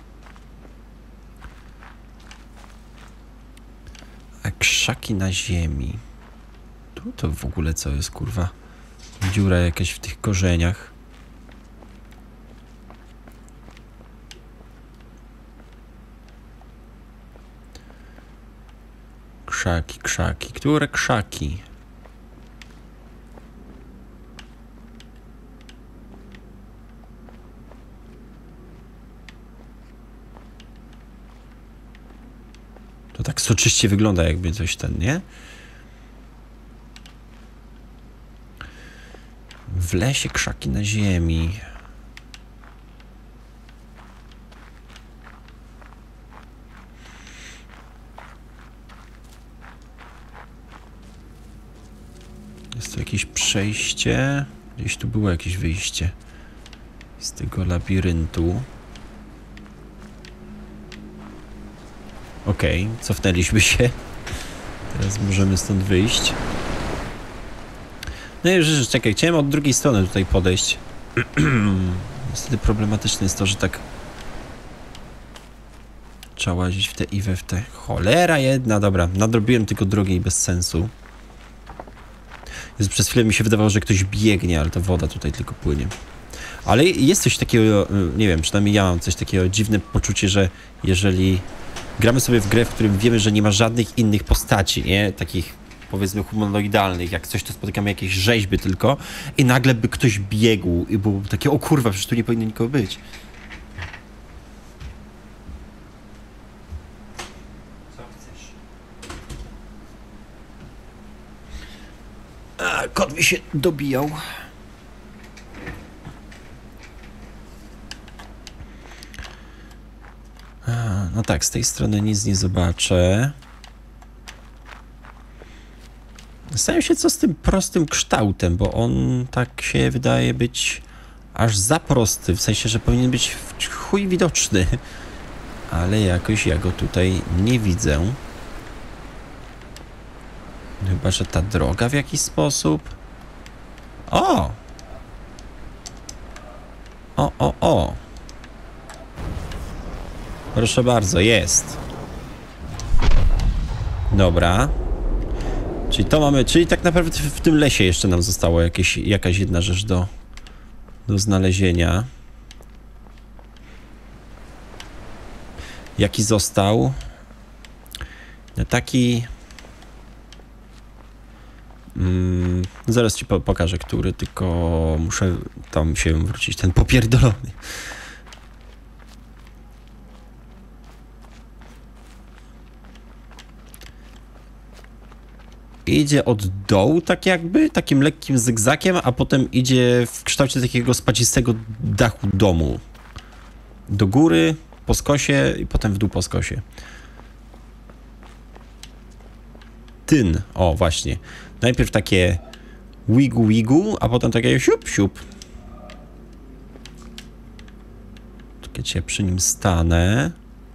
A krzaki na ziemi. Tu to w ogóle co jest, kurwa? Dziura jakaś w tych korzeniach. Krzaki, krzaki. Które krzaki? To tak soczyście wygląda, jakby coś ten, nie? W lesie krzaki na ziemi. Jest tu jakieś przejście. Gdzieś tu było jakieś wyjście z tego labiryntu. Okej, okay, cofnęliśmy się. Teraz możemy stąd wyjść. No i już, czekaj, chciałem od drugiej strony tutaj podejść. Niestety problematyczne jest to, że tak trzeba łazić w te i we w te. Cholera jedna, dobra. Nadrobiłem tylko drugiej bez sensu. Jezu, przez chwilę mi się wydawało, że ktoś biegnie, ale to woda tutaj tylko płynie. Ale jest coś takiego, nie wiem, przynajmniej ja mam coś takiego dziwne poczucie, że jeżeli gramy sobie w grę, w którym wiemy, że nie ma żadnych innych postaci, nie? Takich, powiedzmy, humanoidalnych, jak coś, to spotykamy jakieś rzeźby tylko i nagle by ktoś biegł i było takie, o kurwa, przecież tu nie powinno nikogo być. Co chcesz? się dobijał. A, no tak, z tej strony nic nie zobaczę. Zastanawiam się, co z tym prostym kształtem, bo on tak się wydaje być aż za prosty, w sensie, że powinien być w chuj widoczny. Ale jakoś ja go tutaj nie widzę. Chyba że ta droga w jakiś sposób. O! O, o, o! Proszę bardzo, jest. Dobra. Czyli to mamy, czyli tak naprawdę w tym lesie jeszcze nam zostało jakieś, jakaś jedna rzecz do, do znalezienia. Jaki został? No taki... Mm, zaraz ci po pokażę, który, tylko muszę tam się wrócić, ten popierdolony. Idzie od dołu tak jakby, takim lekkim zygzakiem, a potem idzie w kształcie takiego spadzistego dachu domu. Do góry, po skosie i potem w dół po skosie. Tyn, o właśnie. Najpierw takie wigu wigu, a potem takie siup siup. Czekaj, cię przy nim stanę.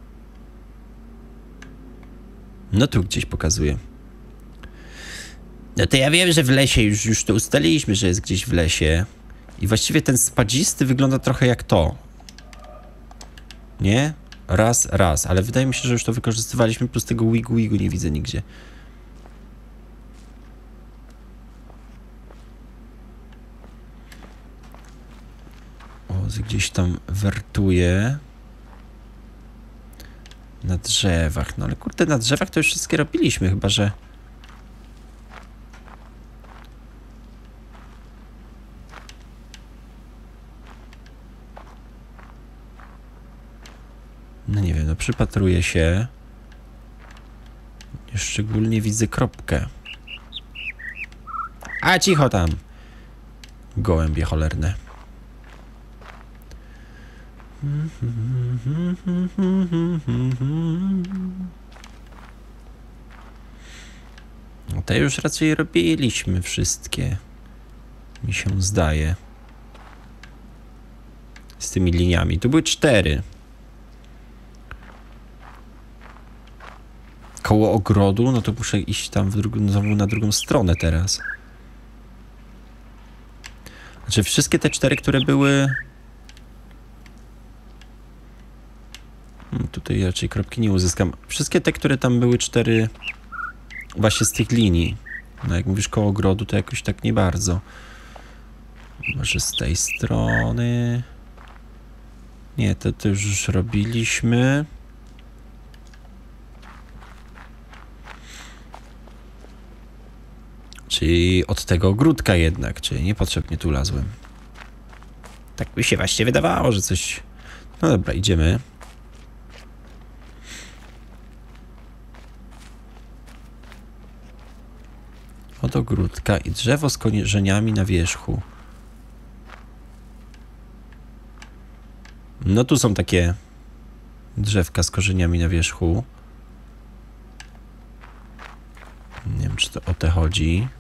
No tu gdzieś pokazuję. No to ja wiem, że w lesie, już, już to ustaliliśmy, że jest gdzieś w lesie. I właściwie ten spadzisty wygląda trochę jak to. Nie? Raz, raz. Ale wydaje mi się, że już to wykorzystywaliśmy, plus tego wigu wigu nie widzę nigdzie. O, gdzieś tam wertuje. Na drzewach. No ale kurde, na drzewach to już wszystkie robiliśmy, chyba że... No nie wiem, no przypatruję się. Szczególnie widzę kropkę. A cicho tam! Gołębie cholerne. No te już raczej robiliśmy wszystkie. Mi się zdaje. Z tymi liniami. Tu były cztery. Koło ogrodu, no to muszę iść tam w drugą, znowu na drugą stronę teraz. Znaczy wszystkie te cztery, które były... Hmm, tutaj raczej kropki nie uzyskam. Wszystkie te, które tam były cztery właśnie z tych linii. No jak mówisz koło ogrodu, to jakoś tak nie bardzo. Może z tej strony... Nie, to, to już robiliśmy. Czyli od tego ogródka jednak, czyli niepotrzebnie tu lazłem. Tak by się właśnie wydawało, że coś... No dobra, idziemy. Od ogródka i drzewo z korzeniami na wierzchu. No tu są takie drzewka z korzeniami na wierzchu. Nie wiem, czy to o te chodzi.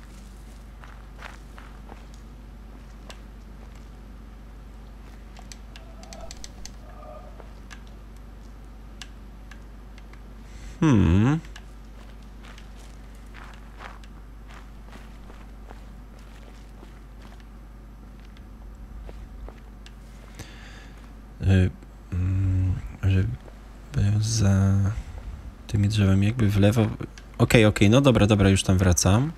Hmm. Y, mm, że za tymi drzewami jakby w lewo. Okej, okay, okej, okay, no dobra, dobra, już tam wracam.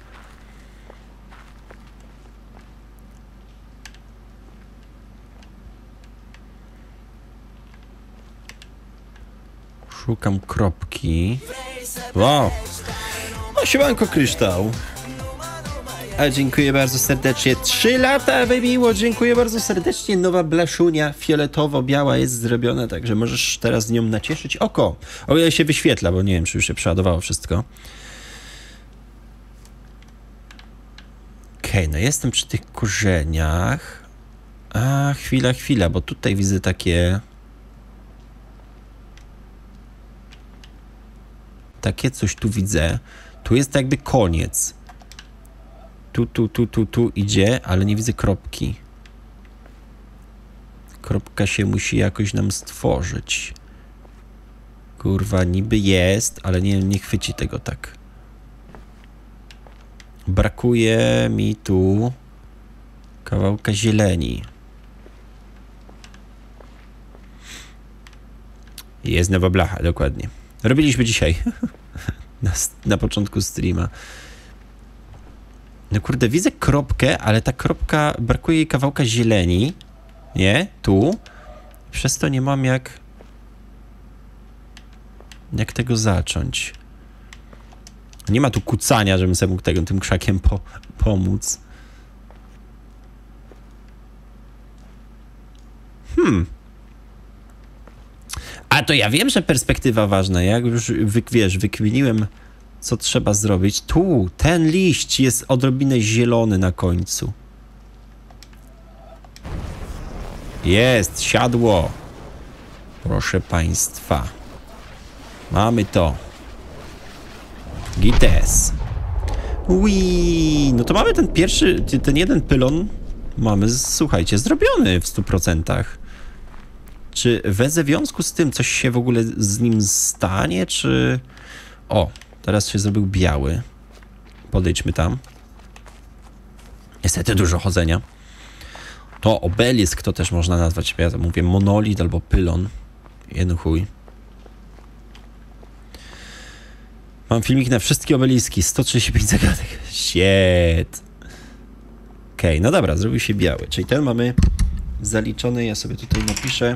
Szukam kropki. Wow! O, siemanko, Kryształ. A dziękuję bardzo serdecznie. Trzy lata wybiło, dziękuję bardzo serdecznie. Nowa blaszunia fioletowo-biała jest zrobiona, także możesz teraz nią nacieszyć oko. O ile się wyświetla, bo nie wiem, czy już się przeładowało wszystko. Okej, okay, no jestem przy tych korzeniach. A, chwila, chwila, bo tutaj widzę takie... Takie coś tu widzę. Tu jest jakby koniec. Tu, tu, tu, tu, tu idzie, ale nie widzę kropki. Kropka się musi jakoś nam stworzyć. Kurwa, niby jest, ale nie, nie chwyci tego tak. Brakuje mi tu kawałka zieleni. Jest nowa blacha, dokładnie. Robiliśmy dzisiaj. na, na początku streama. No kurde, widzę kropkę, ale ta kropka, brakuje jej kawałka zieleni. Nie? Tu. Przez to nie mam jak... Jak tego zacząć. Nie ma tu kucania, żebym sobie mógł tego, tym krzakiem po, pomóc. Hmm. A to ja wiem, że perspektywa ważna. Jak już, wy, wiesz, wykminiłem, co trzeba zrobić. Tu, ten liść jest odrobinę zielony na końcu. Jest, siadło. Proszę państwa. Mamy to. Gites. Ui, no to mamy ten pierwszy, ten jeden pylon mamy, słuchajcie, zrobiony w stu procentach. Czy we związku z tym coś się w ogóle z nim stanie, czy... O, teraz się zrobił biały. Podejdźmy tam. Niestety dużo chodzenia. To obelisk to też można nazwać, ja to mówię monolit albo pylon. Jeden chuj. Mam filmik na wszystkie obeliski, sto trzydzieści pięć zagadek. Shit. Okej, okay, no dobra, zrobił się biały. Czyli ten mamy zaliczony, ja sobie tutaj napiszę.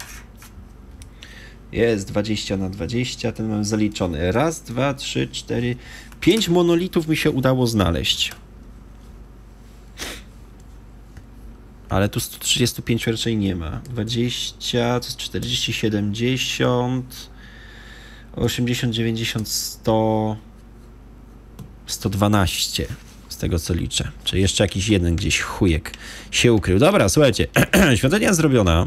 Jest dwadzieścia na dwadzieścia, ten mamy zaliczony. Raz, dwa, trzy, cztery, pięć monolitów mi się udało znaleźć. Ale tu sto trzydzieści pięć raczej nie ma. dwadzieścia, to jest czterdzieści, siedemdziesiąt, osiemdziesiąt, dziewięćdziesiąt, sto, sto dwanaście. Z tego co liczę. Czyli jeszcze jakiś jeden gdzieś chujek się ukrył. Dobra, słuchajcie. Świątynia zrobiona.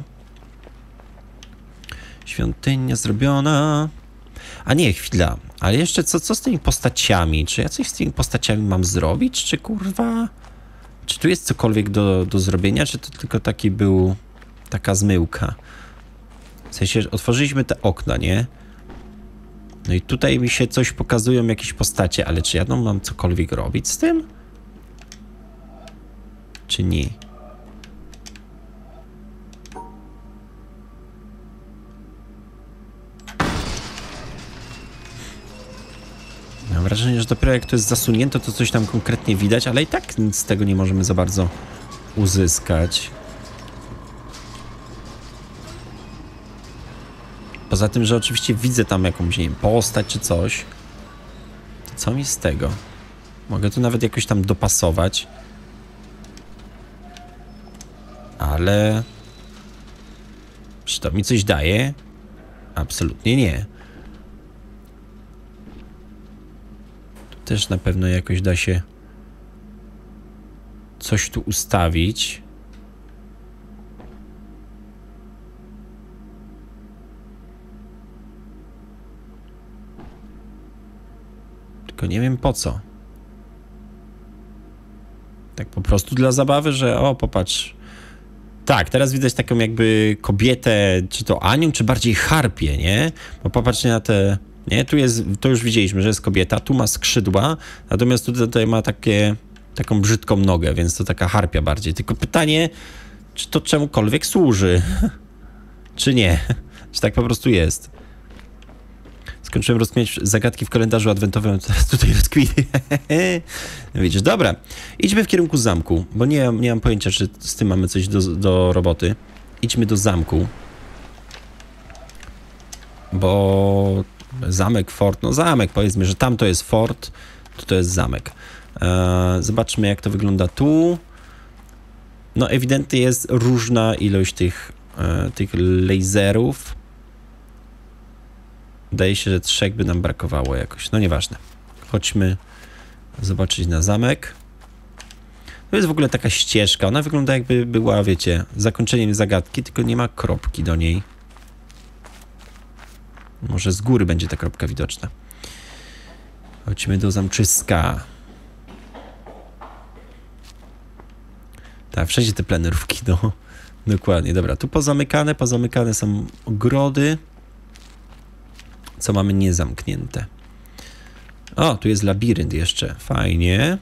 Świątynia zrobiona. A nie, chwila. Ale jeszcze co, co z tymi postaciami? Czy ja coś z tymi postaciami mam zrobić? Czy kurwa... Czy tu jest cokolwiek do, do zrobienia? Czy to tylko taki był... Taka zmyłka? W sensie, że otworzyliśmy te okna, nie? No i tutaj mi się coś pokazują, jakieś postacie, ale czy ja no mam cokolwiek robić z tym? Czy nie? Mam wrażenie, że dopiero jak to jest zasunięte, to coś tam konkretnie widać, ale i tak nic z tego nie możemy za bardzo uzyskać. Poza tym, że oczywiście widzę tam jakąś, nie wiem, postać czy coś. To co mi z tego? Mogę tu nawet jakoś tam dopasować. Ale... Czy to mi coś daje? Absolutnie nie. Tu też na pewno jakoś da się coś tu ustawić. Tylko nie wiem po co. Tak po prostu dla zabawy, że o, popatrz. Tak, teraz widać taką jakby kobietę, czy to Anią, czy bardziej harpię, nie? Bo popatrzcie na te... Nie, tu jest, to już widzieliśmy, że jest kobieta, tu ma skrzydła, natomiast tutaj, tutaj ma takie, taką brzydką nogę, więc to taka harpia bardziej. Tylko pytanie, czy to czemukolwiek służy? Czy nie? Czy tak po prostu jest? Skończyłem rozkminiać zagadki w kalendarzu adwentowym, teraz tutaj rozkminy. Widzisz, dobra. Idźmy w kierunku zamku, bo nie, nie mam pojęcia, czy z tym mamy coś do, do roboty. Idźmy do zamku. Bo zamek, fort, no zamek, powiedzmy, że tam to jest fort, tu to jest zamek. Eee, zobaczmy, jak to wygląda tu. No ewidentnie jest różna ilość tych, e, tych laserów. Wydaje się, że trzech by nam brakowało jakoś. No nieważne. Chodźmy zobaczyć na zamek. To jest w ogóle taka ścieżka. Ona wygląda jakby była, wiecie, zakończeniem zagadki, tylko nie ma kropki do niej. Może z góry będzie ta kropka widoczna. Chodźmy do zamczyska. Tak, wszędzie te plenerówki, no. Dokładnie, dobra. Tu pozamykane, pozamykane są ogrody. Co mamy niezamknięte? O, tu jest labirynt jeszcze. Fajnie.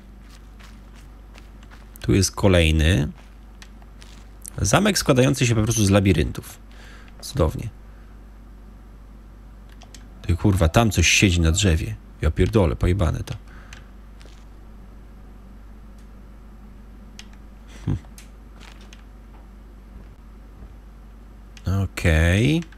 Tu jest kolejny. Zamek składający się po prostu z labiryntów. Cudownie. Ty kurwa, tam coś siedzi na drzewie. Ja pierdolę, pojebane to. Hm. Okej. Okay.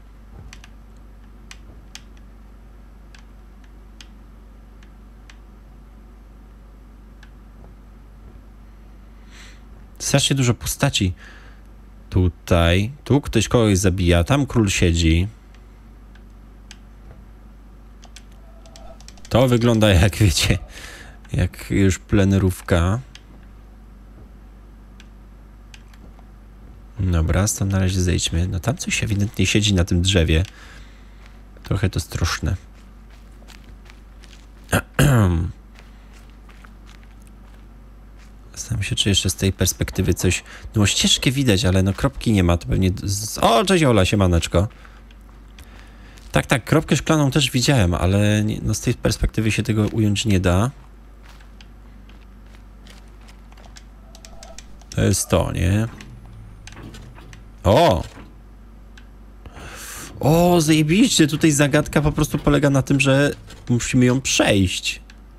Strasznie dużo postaci. Tutaj. Tu ktoś kogoś zabija. Tam król siedzi. To wygląda jak, wiecie, jak już plenerówka. Dobra, stąd na razie zejdźmy. No tam coś ewidentnie siedzi na tym drzewie. Trochę to straszne. Zastanawiam się, czy jeszcze z tej perspektywy coś... No ścieżkę widać, ale no kropki nie ma, to pewnie... O, cześć Ola, siemaneczko. Tak, tak, kropkę szklaną też widziałem, ale nie, no z tej perspektywy się tego ująć nie da. To jest to, nie? O! O, zajebiście, tutaj zagadka po prostu polega na tym, że musimy ją przejść.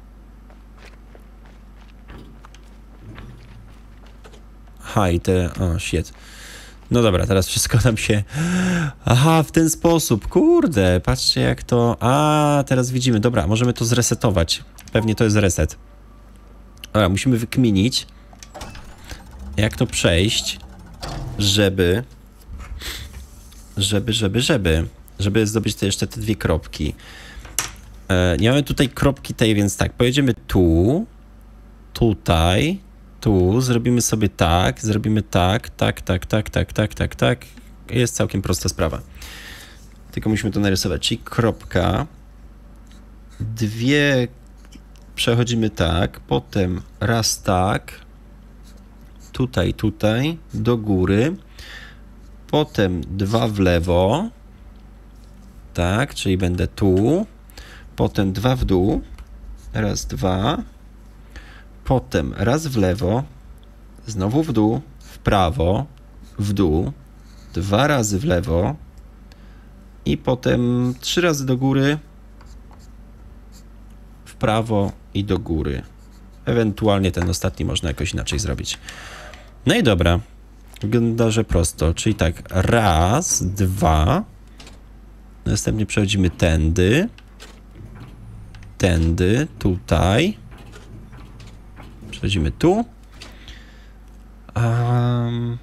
Aha, i te... O, shit. No dobra, teraz wszystko nam się... Aha, w ten sposób. Kurde, patrzcie jak to... A, teraz widzimy. Dobra, możemy to zresetować. Pewnie to jest reset. Dobra, musimy wykminić, jak to przejść, żeby... Żeby, żeby, żeby... Żeby zdobyć te jeszcze te dwie kropki. E, nie mamy tutaj kropki tej, więc tak, pojedziemy tu, tutaj, tu, zrobimy sobie tak, zrobimy tak, tak, tak, tak, tak, tak, tak, tak. Jest całkiem prosta sprawa. Tylko musimy to narysować, czyli kropka, dwie przechodzimy tak, potem raz tak, tutaj, tutaj, do góry, potem dwa w lewo, tak, czyli będę tu, potem dwa w dół, raz, dwa, potem raz w lewo, znowu w dół, w prawo, w dół, dwa razy w lewo i potem trzy razy do góry, w prawo i do góry. Ewentualnie ten ostatni można jakoś inaczej zrobić. No i dobra, wygląda, że prosto, czyli tak, raz, dwa, następnie przechodzimy tędy, tędy, tutaj, przechodzimy tu, um,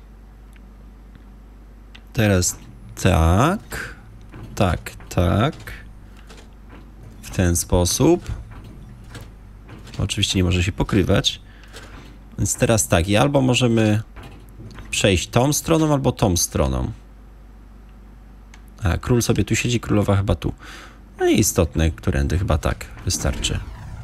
teraz tak, tak, tak, w ten sposób, oczywiście nie może się pokrywać, więc teraz tak, i albo możemy przejść tą stroną, albo tą stroną. A, król sobie tu siedzi, królowa chyba tu. No i istotne, którędy chyba tak wystarczy.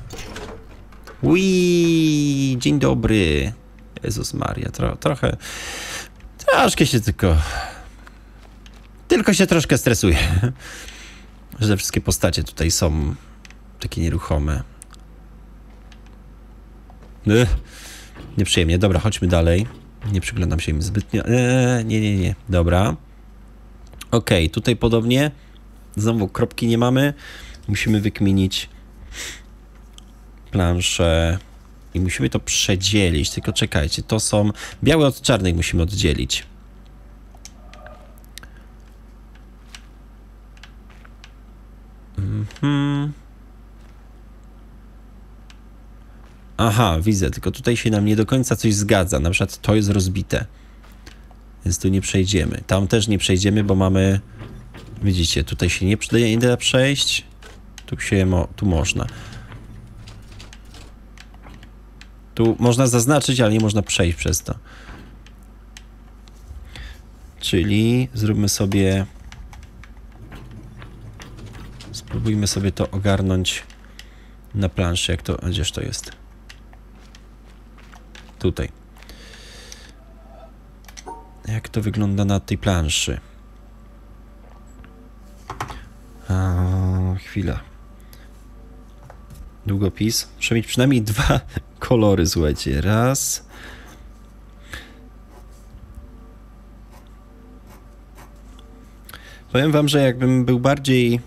Ui, dzień dobry. Jezus Maria, tro, trochę... Troszkę się tylko... Tylko się troszkę stresuję. Że wszystkie postacie tutaj są takie nieruchome. Ech, nieprzyjemnie. Dobra, chodźmy dalej. Nie przyglądam się im zbytnio. Eee, nie, nie, nie. Dobra. Okej, okay, tutaj podobnie. Znowu kropki nie mamy. Musimy wykminić planszę i musimy to przedzielić. Tylko czekajcie, to są... Białe od czarnych musimy oddzielić. Mhm. Aha, widzę, tylko tutaj się nam nie do końca coś zgadza. Na przykład to jest rozbite. Więc tu nie przejdziemy. Tam też nie przejdziemy, bo mamy... Widzicie, tutaj się nie, nie da przejść. Tu się mo tu można. Tu można zaznaczyć, ale nie można przejść przez to. Czyli zróbmy sobie... Spróbujmy sobie to ogarnąć na planszy, jak to... Gdzież to jest? Tutaj. Jak to wygląda na tej planszy? A, chwila. Długopis. Muszę mieć przynajmniej dwa kolory, słuchajcie. Raz. Powiem wam, że jakbym był bardziej,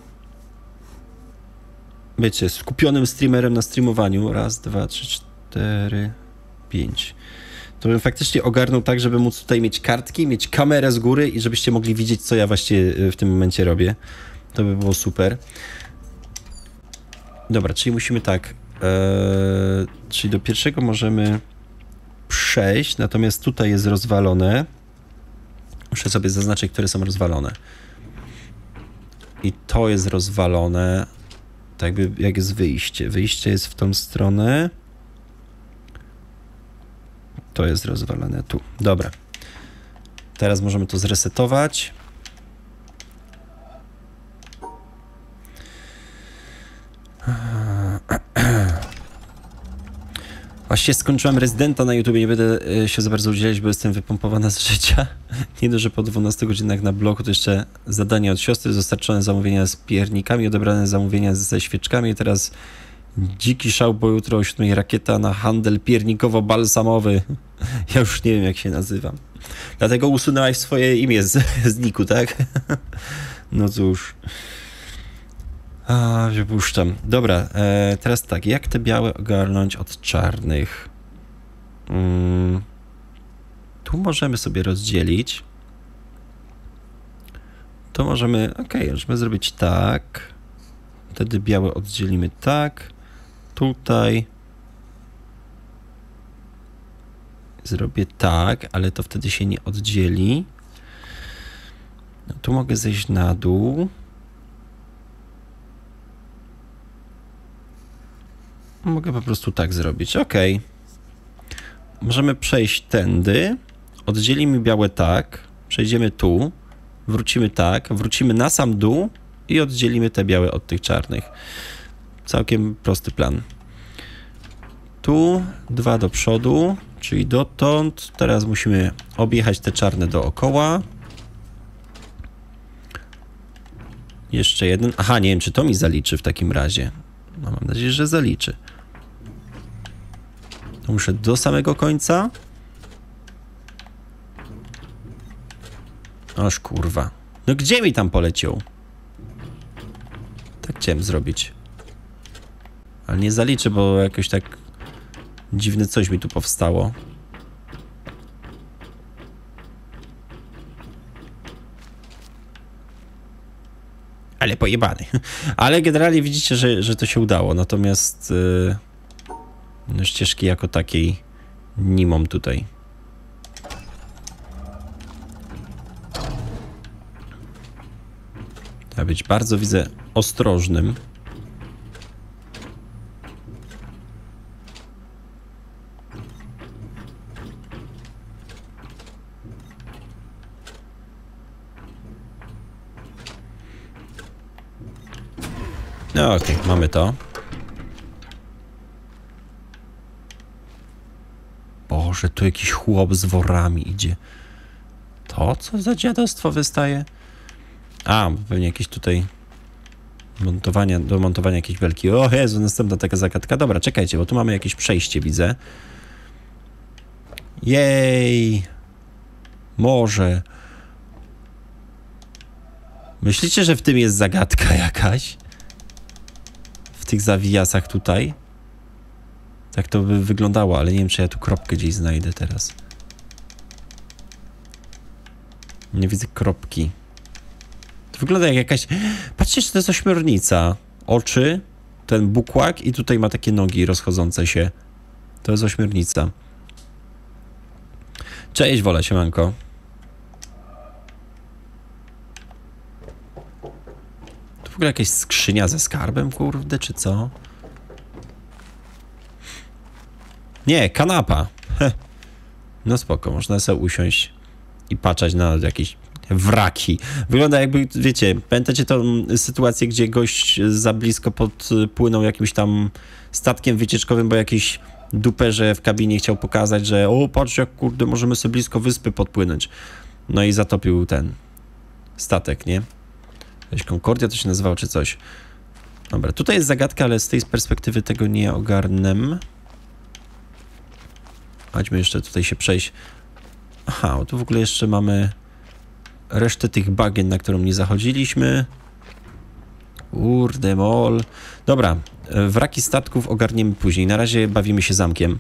wiecie, skupionym streamerem na streamowaniu. Raz, dwa, trzy, cztery, pięć. To bym faktycznie ogarnął tak, żeby móc tutaj mieć kartki, mieć kamerę z góry i żebyście mogli widzieć, co ja właściwie w tym momencie robię. To by było super. Dobra, czyli musimy tak. Ee, czyli do pierwszego możemy przejść, natomiast tutaj jest rozwalone. Muszę sobie zaznaczyć, które są rozwalone. I to jest rozwalone. Tak jakby, jak jest wyjście. Wyjście jest w tą stronę. To jest rozwalone tu. Dobra. Teraz możemy to zresetować. Właściwie skończyłem rezydenta na YouTube, nie będę się za bardzo udzielać, bo jestem wypompowana z życia. Nie dość, że po dwunastu godzinach na bloku to jeszcze zadanie od siostry, dostarczone zamówienia z piernikami, odebrane zamówienia ze świeczkami i teraz dziki szał, bo jutro o siódmej rakieta na handel piernikowo-balsamowy. Ja już nie wiem, jak się nazywam. Dlatego usunęłaś swoje imię z, z niku, tak? No cóż. A, wypuszczam. Dobra, e, teraz tak, jak te białe ogarnąć od czarnych? Mm, tu możemy sobie rozdzielić. To możemy, okej, okay, możemy zrobić tak. Wtedy białe oddzielimy tak. Tutaj. Zrobię tak, ale to wtedy się nie oddzieli. No, tu mogę zejść na dół. Mogę po prostu tak zrobić. Ok. Możemy przejść tędy. Oddzielimy białe tak. Przejdziemy tu. Wrócimy tak. Wrócimy na sam dół i oddzielimy te białe od tych czarnych. Całkiem prosty plan. Tu dwa do przodu, czyli dotąd. Teraz musimy objechać te czarne dookoła. Jeszcze jeden. Aha, nie wiem, czy to mi zaliczy w takim razie. No, mam nadzieję, że zaliczy. To muszę do samego końca. Oż kurwa. No gdzie mi tam poleciał? Tak chciałem zrobić. Ale nie zaliczę, bo jakoś tak dziwne coś mi tu powstało. Ale pojebany. Ale generalnie widzicie, że, że to się udało. Natomiast yy, no ścieżki jako takiej nie mam tutaj. Trzeba być bardzo, widzę, ostrożnym. No okej, okay, mamy to. Boże, tu jakiś chłop z worami idzie. To co za dziadostwo wystaje? A, pewnie jakieś tutaj montowania, do montowania jakiejś belki. O Jezu, następna taka zagadka. Dobra, czekajcie, bo tu mamy jakieś przejście, widzę. Jej! Może. Myślicie, że w tym jest zagadka jakaś? W tych zawijasach tutaj? Tak to by wyglądało, ale nie wiem, czy ja tu kropkę gdzieś znajdę teraz. Nie widzę kropki. To wygląda jak jakaś... Patrzcie, czy to jest ośmiornica. Oczy, ten bukłak i tutaj ma takie nogi rozchodzące się. To jest ośmiornica. Cześć, Wola, siemanko. To w ogóle jakaś skrzynia ze skarbem, kurde, czy co? Nie, kanapa. Heh. No spoko, można sobie usiąść i patrzeć na jakieś wraki. Wygląda jakby, wiecie, pamiętacie tą sytuację, gdzie gość za blisko podpłynął jakimś tam statkiem wycieczkowym, bo jakiś duperze w kabinie chciał pokazać, że o, patrz jak kurde, możemy sobie blisko wyspy podpłynąć. No i zatopił ten statek, nie? Jakaś Concordia to się nazywało, czy coś. Dobra, tutaj jest zagadka, ale z tej perspektywy tego nie ogarnę. Chodźmy jeszcze tutaj się przejść. Aha, tu w ogóle jeszcze mamy resztę tych bagien, na którą nie zachodziliśmy. Kurde mol. Dobra, wraki statków ogarniemy później. Na razie bawimy się zamkiem.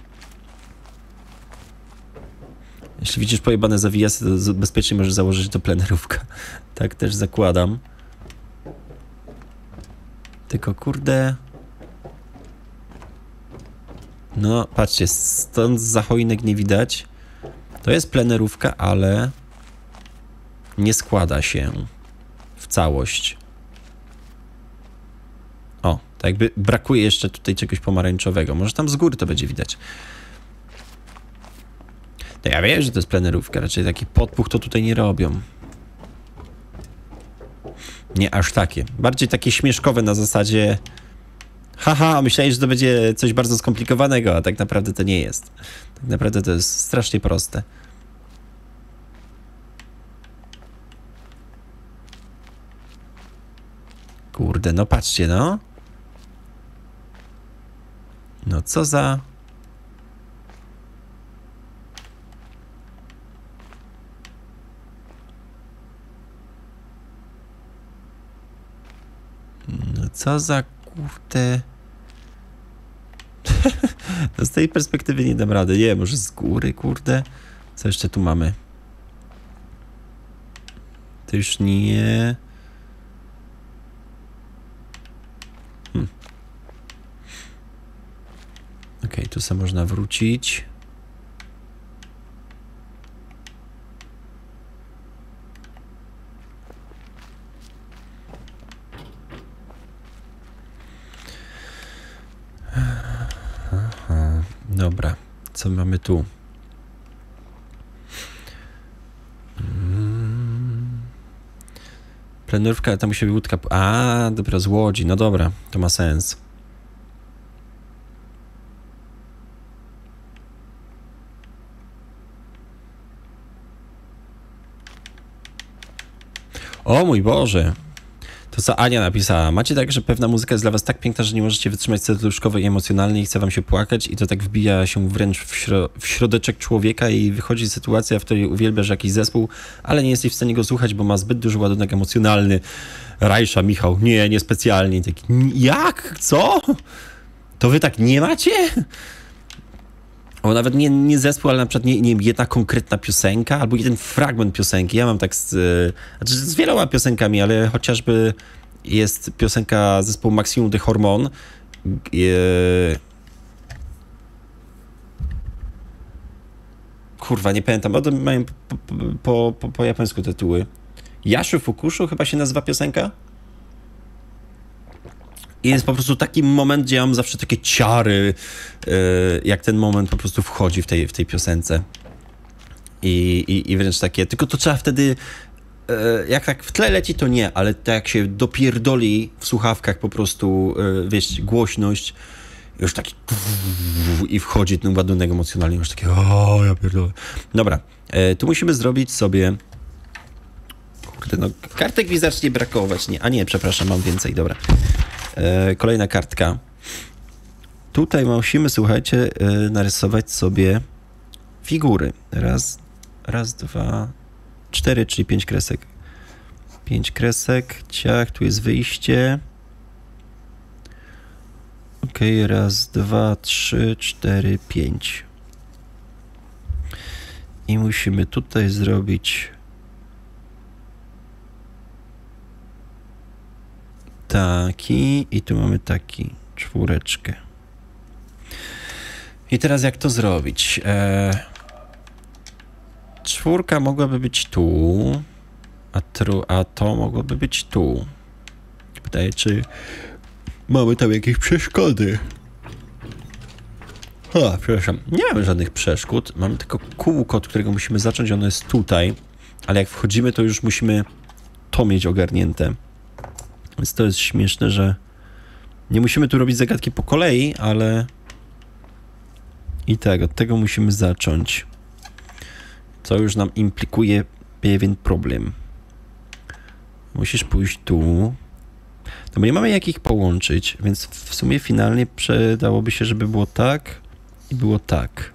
Jeśli widzisz pojebane zawijasy, to bezpiecznie możesz założyć to plenerówka. Tak też zakładam. Tylko kurde... No, patrzcie, stąd za choinek nie widać. To jest plenerówka, ale nie składa się w całość. O, tak jakby brakuje jeszcze tutaj czegoś pomarańczowego. Może tam z góry to będzie widać. No ja wiem, że to jest plenerówka, raczej taki podpuch to tutaj nie robią. Nie aż takie. Bardziej takie śmieszkowe na zasadzie haha, myślałeś, że to będzie coś bardzo skomplikowanego, a tak naprawdę to nie jest. Tak naprawdę to jest strasznie proste. Kurde, no patrzcie, no. No co za... No co za kurde... No z tej perspektywy nie dam rady. Nie, może z góry, kurde. Co jeszcze tu mamy? To już nie... Hmm. Okej, okay, tu sobie można wrócić. Aha, dobra. Co mamy tu? Hmm. Plenerówka, ale tam musi być łódka. A, dobra, z Łodzi. No dobra, to ma sens. O mój Boże. To co Ania napisała. Macie tak, że pewna muzyka jest dla was tak piękna, że nie możecie wytrzymać serduszkowej i emocjonalnej i chce wam się płakać i to tak wbija się wręcz w, śro w środeczek człowieka i wychodzi sytuacja, w której uwielbiasz jakiś zespół, ale nie jesteś w stanie go słuchać, bo ma zbyt duży ładunek emocjonalny. Rajsza, Michał. Nie, niespecjalnie. Taki, jak? Co? To wy tak nie macie? O, nawet nie, nie zespół, ale na przykład nie, nie jedna konkretna piosenka, albo jeden fragment piosenki. Ja mam tak z, znaczy z wieloma piosenkami, ale chociażby jest piosenka zespołu Maximum de Hormone. E... Kurwa, nie pamiętam, ale mają po, po, po, po japońsku tytuły. Yashu Fukushu chyba się nazywa piosenka? I jest po prostu taki moment, gdzie ja mam zawsze takie ciary, yy, jak ten moment po prostu wchodzi w tej, w tej piosence. I, i, I wręcz takie, tylko to trzeba wtedy, yy, jak tak w tle leci, to nie, ale tak jak się dopierdoli w słuchawkach po prostu, yy, wiesz, głośność, już taki i wchodzi ten ładunek emocjonalny, już takie, o, ja pierdolę. Dobra, yy, tu musimy zrobić sobie, kurde, no, kartek mi zacznie brakować, nie, a nie, przepraszam, mam więcej, dobra. E, kolejna kartka. Tutaj musimy, słuchajcie, e, narysować sobie figury. Raz, raz, dwa, cztery, czyli pięć kresek. Pięć kresek, ciach, tu jest wyjście. Ok, raz, dwa, trzy, cztery, pięć. I musimy tutaj zrobić taki i tu mamy taki, czwóreczkę. I teraz jak to zrobić? E, czwórka mogłaby być tu, a, tru, a to mogłoby być tu. Pytaję, czy mamy tam jakieś przeszkody? O, przepraszam, nie mamy żadnych przeszkód. Mamy tylko kółko, od którego musimy zacząć. Ono jest tutaj. Ale jak wchodzimy, to już musimy to mieć ogarnięte. Więc to jest śmieszne, że nie musimy tu robić zagadki po kolei, ale i tak, od tego musimy zacząć. Co już nam implikuje pewien problem. Musisz pójść tu. No bo nie mamy jak ich połączyć, więc w sumie finalnie przydałoby się, żeby było tak i było tak.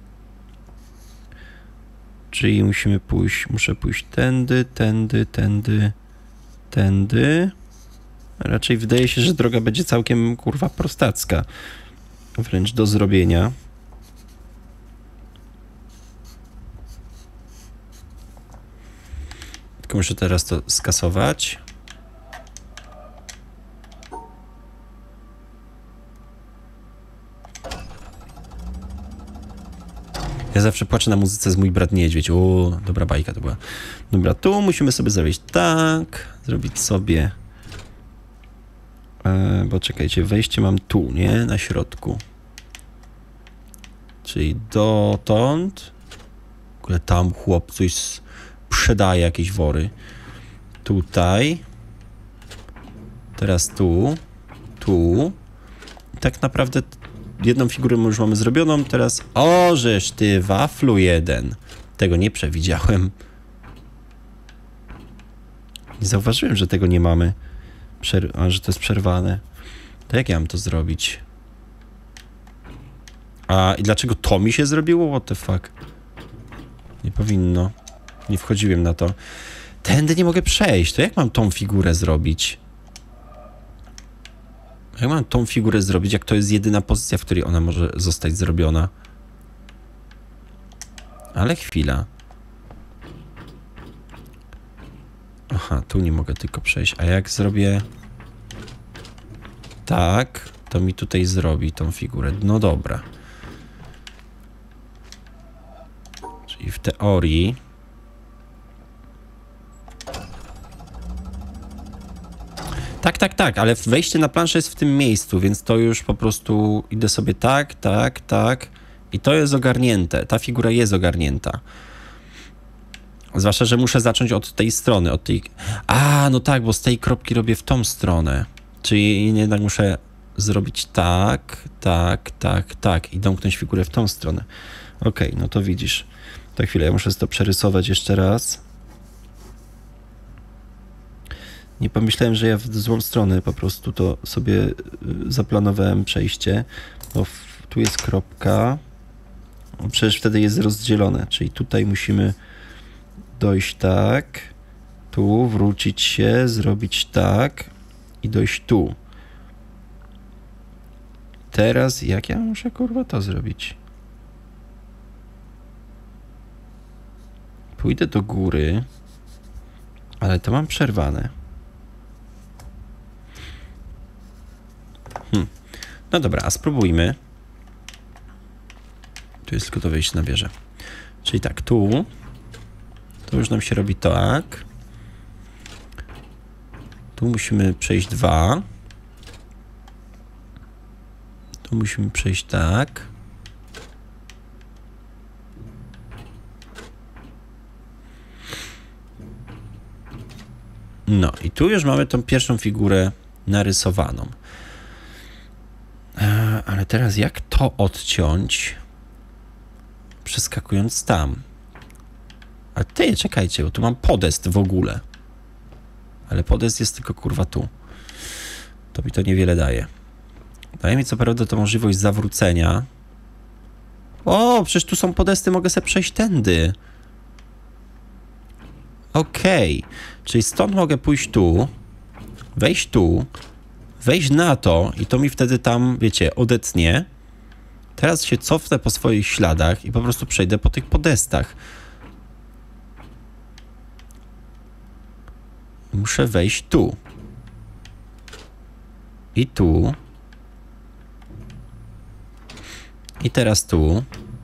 Czyli musimy pójść, muszę pójść tędy, tędy, tędy, tędy. Raczej wydaje się, że droga będzie całkiem, kurwa, prostacka. Wręcz do zrobienia. Tylko muszę teraz to skasować. Ja zawsze płaczę na muzyce z Mój brat niedźwiedź. O, dobra bajka to była. Dobra, tu musimy sobie zrobić tak. Zrobić sobie... E, bo czekajcie, wejście mam tu, nie? Na środku. Czyli dotąd. W ogóle tam chłop coś sprzedaje, jakieś wory. Tutaj. Teraz tu. Tu. I tak naprawdę jedną figurę już mamy zrobioną. Teraz o, żeż ty, waflu jeden. Tego nie przewidziałem. Nie zauważyłem, że tego nie mamy. Przer a, że to jest przerwane. To jak ja mam to zrobić? A i dlaczego to mi się zrobiło? What the fuck? Nie powinno. Nie wchodziłem na to. Tędy nie mogę przejść. To jak mam tą figurę zrobić? Jak mam tą figurę zrobić, jak to jest jedyna pozycja, w której ona może zostać zrobiona? Ale chwila. Aha, tu nie mogę tylko przejść. A jak zrobię tak, to mi tutaj zrobi tą figurę. No dobra. Czyli w teorii... Tak, tak, tak, ale wejście na planszę jest w tym miejscu, więc to już po prostu idę sobie tak, tak, tak i to jest ogarnięte. Ta figura jest ogarnięta. Zwłaszcza, że muszę zacząć od tej strony, od tej... A, no tak, bo z tej kropki robię w tą stronę. Czyli jednak muszę zrobić tak, tak, tak, tak i domknąć figurę w tą stronę. Okej, okay, no to widzisz. To chwilę, ja muszę to przerysować jeszcze raz. Nie pomyślałem, że ja w złą stronę po prostu to sobie zaplanowałem przejście. Bo w, tu jest kropka. No przecież wtedy jest rozdzielone, czyli tutaj musimy dojść tak, tu wrócić się, zrobić tak i dojść tu. Teraz jak ja muszę, kurwa, to zrobić? Pójdę do góry, ale to mam przerwane. Hmm. No dobra, a spróbujmy. Tu jest tylko to wejście na wieżę. Czyli tak, tu to już nam się robi tak. Tu musimy przejść dwa. Tu musimy przejść tak. No i tu już mamy tą pierwszą figurę narysowaną. Ale teraz jak to odciąć, przeskakując tam? Ale ty, czekajcie, bo tu mam podest w ogóle. Ale podest jest tylko, kurwa, tu. To mi to niewiele daje. Daje mi co prawda to możliwość zawrócenia. O, przecież tu są podesty, mogę sobie przejść tędy. Okej, okay. Czyli stąd mogę pójść tu, wejść tu, wejść na to i to mi wtedy tam, wiecie, odetnie. Teraz się cofnę po swoich śladach i po prostu przejdę po tych podestach. Muszę wejść tu. I tu. I teraz tu.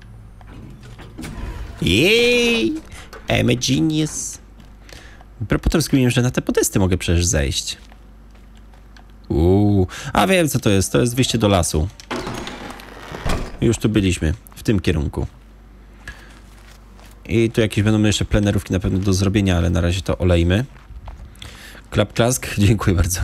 Jej! I'm a genius. Potem skminiłem, że na te podesty mogę przecież zejść. Uuu. A wiem, co to jest. To jest wyjście do lasu. Już tu byliśmy, w tym kierunku. I tu jakieś będą jeszcze plenerówki na pewno do zrobienia, ale na razie to olejmy. Klap klask, dziękuję bardzo.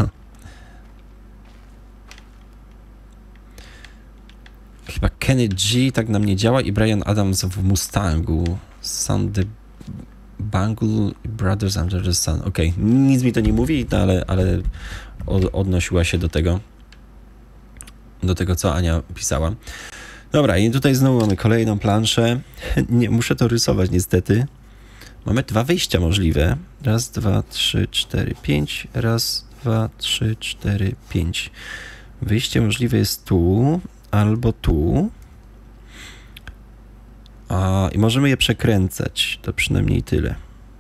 Chyba Kenny G tak na mnie działa i Brian Adams w Mustangu. Sound the Bangle Brothers Under the Sun. Okej, okay. Nic mi to nie mówi, no ale, ale odnosiła się do tego, do tego, co Ania pisała. Dobra, i tutaj znowu mamy kolejną planszę. Nie, muszę to rysować niestety. Mamy dwa wyjścia możliwe. Raz, dwa, trzy, cztery, pięć. Raz, dwa, trzy, cztery, pięć. Wyjście możliwe jest tu albo tu. A, i możemy je przekręcać. To przynajmniej tyle.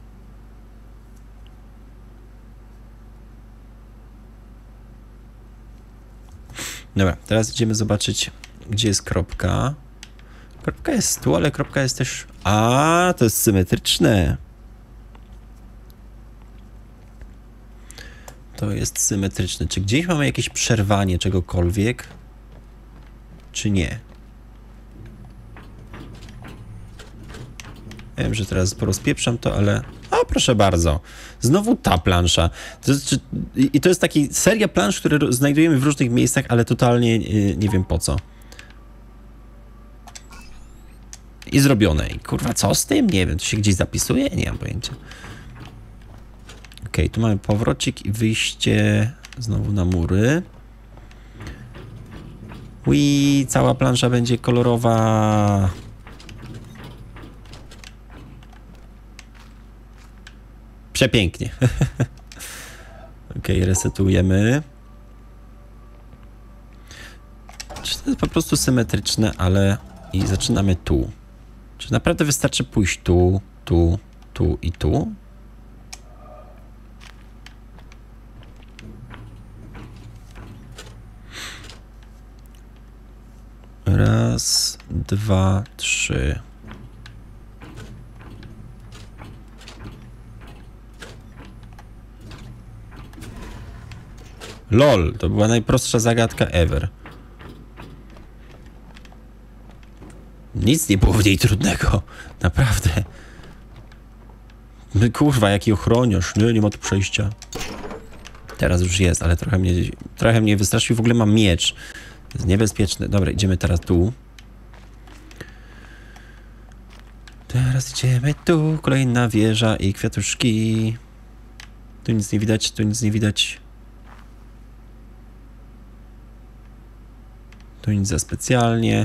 Dobra, teraz idziemy zobaczyć, gdzie jest kropka. Kropka jest tu, ale kropka jest też... A, to jest symetryczne. To jest symetryczne. Czy gdzieś mamy jakieś przerwanie czegokolwiek? Czy nie? Ja wiem, że teraz porozpieprzam to, ale... O, proszę bardzo. Znowu ta plansza. To jest, czy... I to jest taka seria plansz, które znajdujemy w różnych miejscach, ale totalnie nie, nie wiem po co. I zrobione. I kurwa, co z tym? Nie wiem, to się gdzieś zapisuje? Nie mam pojęcia. Ok, tu mamy powrocik i wyjście znowu na mury. Ui, cała plansza będzie kolorowa. Przepięknie. Ok, resetujemy. Czy to jest po prostu symetryczne, ale... I zaczynamy tu. Czy naprawdę wystarczy pójść tu, tu, tu i tu? Raz, dwa, trzy. LOL, to była najprostsza zagadka ever. Nic nie było w niej trudnego. Naprawdę. Kurwa, jaki ochroniarz. Nie, nie ma tu przejścia. Teraz już jest, ale trochę mnie, trochę mnie wystraszył. W ogóle mam miecz. Jest niebezpieczny. Dobra, idziemy teraz tu. Teraz idziemy tu. Kolejna wieża i kwiatuszki. Tu nic nie widać, tu nic nie widać. Tu nic za specjalnie.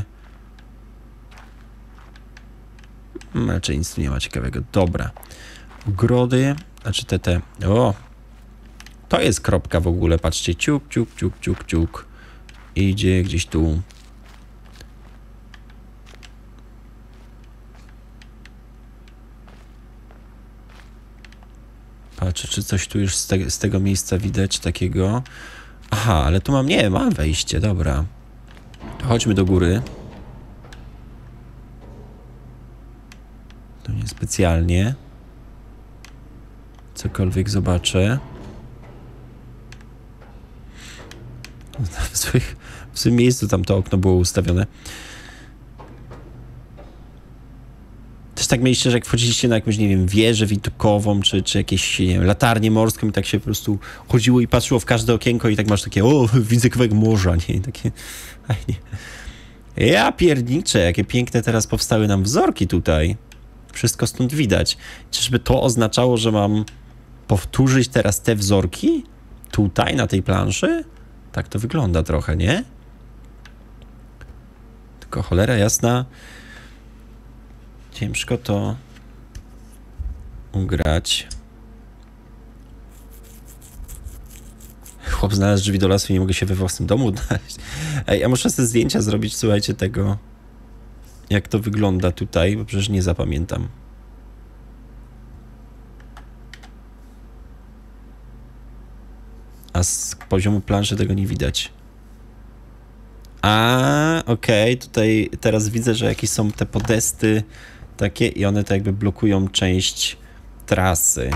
Raczej nic tu nie ma ciekawego. Dobra. Ogrody. Znaczy te, te... O! To jest kropka w ogóle. Patrzcie. Ciuk, ciuk, ciuk, ciuk, ciuk. Idzie gdzieś tu. Patrzę, czy coś tu już z, te, z tego miejsca widać takiego. Aha, ale tu mam... Nie, mam wejście. Dobra. To chodźmy do góry. To nie specjalnie. Cokolwiek zobaczę. W, swoich, w swoim miejscu tam to okno było ustawione. Też tak mieliście, że jak wchodziliście na jakąś, nie wiem, wieżę widokową, czy, czy jakieś, nie wiem, latarnię morską i tak się po prostu chodziło i patrzyło w każde okienko i tak masz takie, o, widzę kawałek morza, nie? I takie, aj, nie. Ja pierniczę, jakie piękne teraz powstały nam wzorki tutaj. Wszystko stąd widać. Czyżby to oznaczało, że mam powtórzyć teraz te wzorki? Tutaj, na tej planszy? Tak to wygląda trochę, nie? Tylko cholera jasna. Ciężko to ugrać. Chłop znalazł drzwi do lasu i nie mogę się we własnym domu znaleźć. Ej, ja muszę sobie zdjęcia zrobić, słuchajcie, tego, jak to wygląda tutaj, bo przecież nie zapamiętam. A z poziomu planszy tego nie widać. A, okej, okay. Tutaj teraz widzę, że jakieś są te podesty takie i one tak jakby blokują część trasy.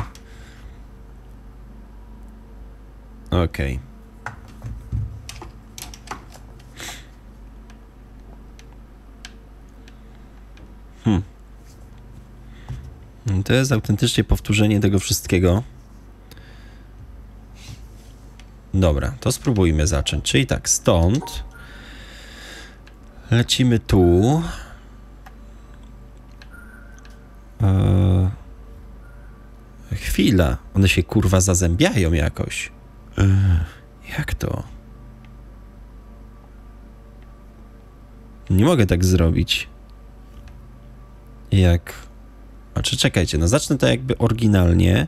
Okej. Okay. to jest autentycznie powtórzenie tego wszystkiego. Dobra, to spróbujmy zacząć. Czyli tak, stąd lecimy tu. Eee, chwila, one się kurwa zazębiają jakoś. Eee, jak to? Nie mogę tak zrobić. Jak... Znaczy, czekajcie, no zacznę to jakby oryginalnie.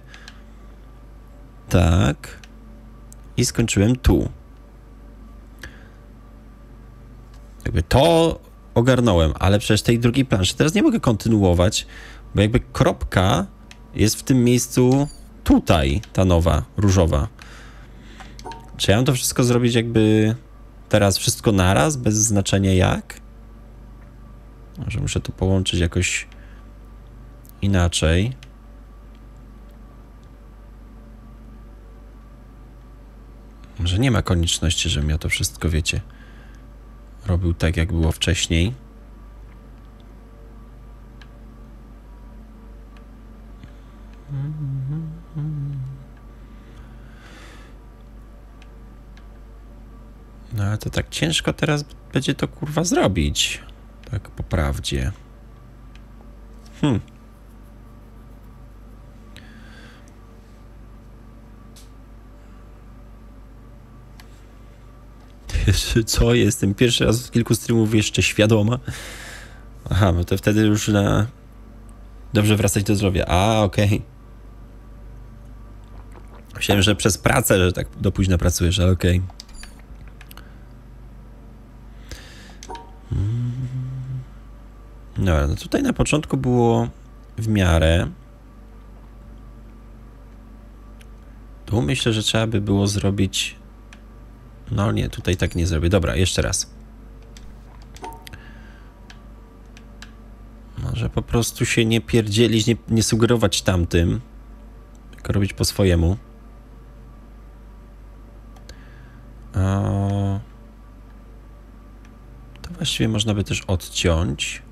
Tak. I skończyłem tu. Jakby to ogarnąłem, ale przecież tej drugiej planszy teraz nie mogę kontynuować, bo jakby kropka jest w tym miejscu tutaj, ta nowa, różowa. Czy ja mam to wszystko zrobić jakby teraz wszystko naraz, bez znaczenia jak? Może muszę to połączyć jakoś inaczej. Może nie ma konieczności, żebym ja to wszystko, wiecie, robił tak, jak było wcześniej. No ale to tak ciężko teraz będzie to kurwa zrobić. Tak po prawdzie. Hmm. Co? Jestem pierwszy raz w kilku streamów jeszcze świadoma. Aha, no to wtedy już na... Dobrze wracać do zdrowia. A, okej. Okay. Myślałem, że przez pracę, że tak do późna pracujesz, ale okej. Okay. No, no tutaj na początku było w miarę. Tu myślę, że trzeba by było zrobić... No nie, tutaj tak nie zrobię. Dobra, jeszcze raz. Może po prostu się nie pierdzielić, nie, nie sugerować tamtym, tylko robić po swojemu. O... To właściwie można by też odciąć.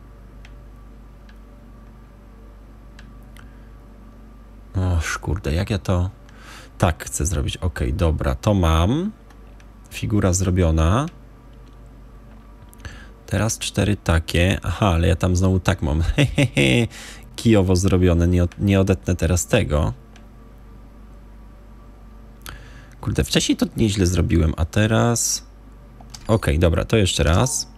O, kurde, jak ja to... Tak chcę zrobić. Ok, dobra, to mam. Figura zrobiona. Teraz cztery takie. Aha, ale ja tam znowu tak mam. Hehehe. Kijowo zrobione. Nie, nie odetnę teraz tego. Kurde, wcześniej to nieźle zrobiłem, a teraz... Ok, dobra, to jeszcze raz.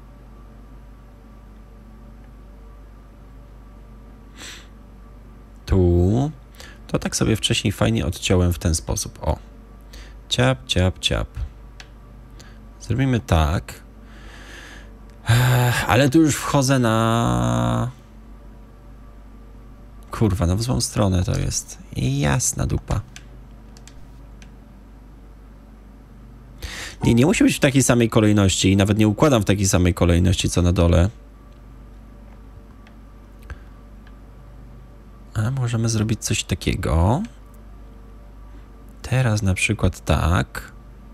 Tu. To tak sobie wcześniej fajnie odciąłem w ten sposób. O. Ciap, ciap, ciap. Zrobimy tak. Ech, ale tu już wchodzę na... Kurwa, na w złą stronę to jest. I jasna dupa. Nie, nie musi być w takiej samej kolejności i nawet nie układam w takiej samej kolejności, co na dole. A możemy zrobić coś takiego. Teraz na przykład tak.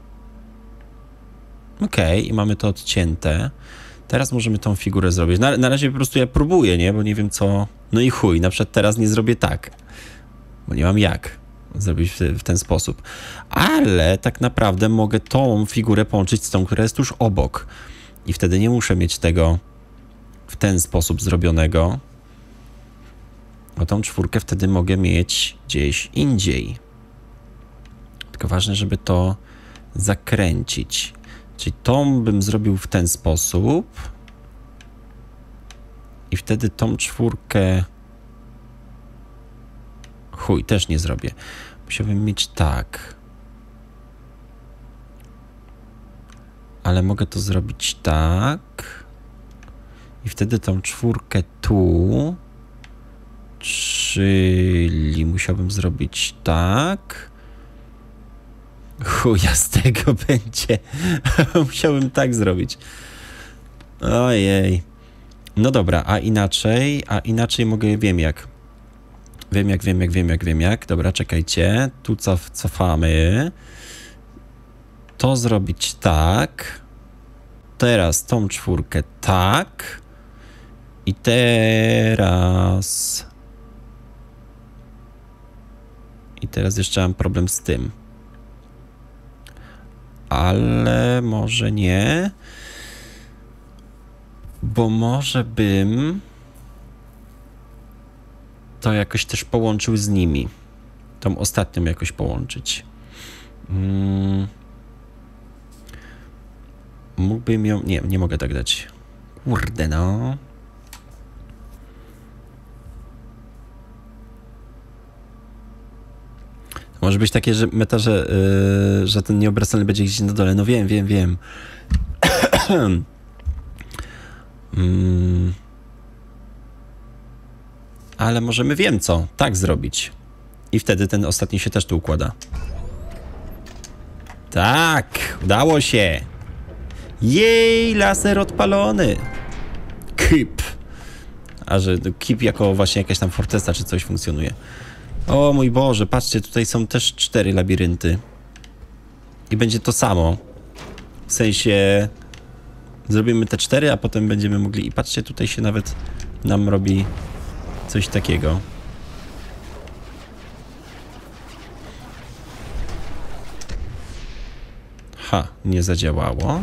Ok, i mamy to odcięte. Teraz możemy tą figurę zrobić. Na, na razie po prostu ja próbuję, nie? Bo nie wiem co... No i chuj, na przykład teraz nie zrobię tak. Bo nie mam jak zrobić w, w ten sposób. Ale tak naprawdę mogę tą figurę połączyć z tą, która jest tuż obok. I wtedy nie muszę mieć tego w ten sposób zrobionego. Bo tą czwórkę wtedy mogę mieć gdzieś indziej. Tylko ważne, żeby to zakręcić. Czyli tą bym zrobił w ten sposób. I wtedy tą czwórkę... Chuj, też nie zrobię. Musiałbym mieć tak. Ale mogę to zrobić tak. I wtedy tą czwórkę tu. Czyli musiałbym zrobić tak. Chuja z tego będzie. Musiałbym tak zrobić. Ojej. No dobra, a inaczej, a inaczej mogę, wiem jak. Wiem jak, wiem jak, wiem jak, wiem jak. Dobra, czekajcie. Tu cof, cofamy. To zrobić tak. Teraz tą czwórkę tak. I teraz... I teraz jeszcze mam problem z tym. Ale może nie. Bo może bym to jakoś też połączył z nimi. Tą ostatnią jakoś połączyć. Hmm. Mógłbym ją... Nie, nie mogę tak dać. Kurde no. Może być takie, że meta, że, yy, że ten nieobracalny będzie gdzieś na dole. No wiem, wiem, wiem. mm. Ale możemy wiem co. Tak zrobić. I wtedy ten ostatni się też tu układa. Tak! Udało się! Jej! Laser odpalony! Keep! A że keep jako właśnie jakaś tam forteza czy coś funkcjonuje. O mój Boże, patrzcie, tutaj są też cztery labirynty. I będzie to samo. W sensie zrobimy te cztery, a potem będziemy mogli... I patrzcie, tutaj się nawet nam robi coś takiego. Ha, nie zadziałało.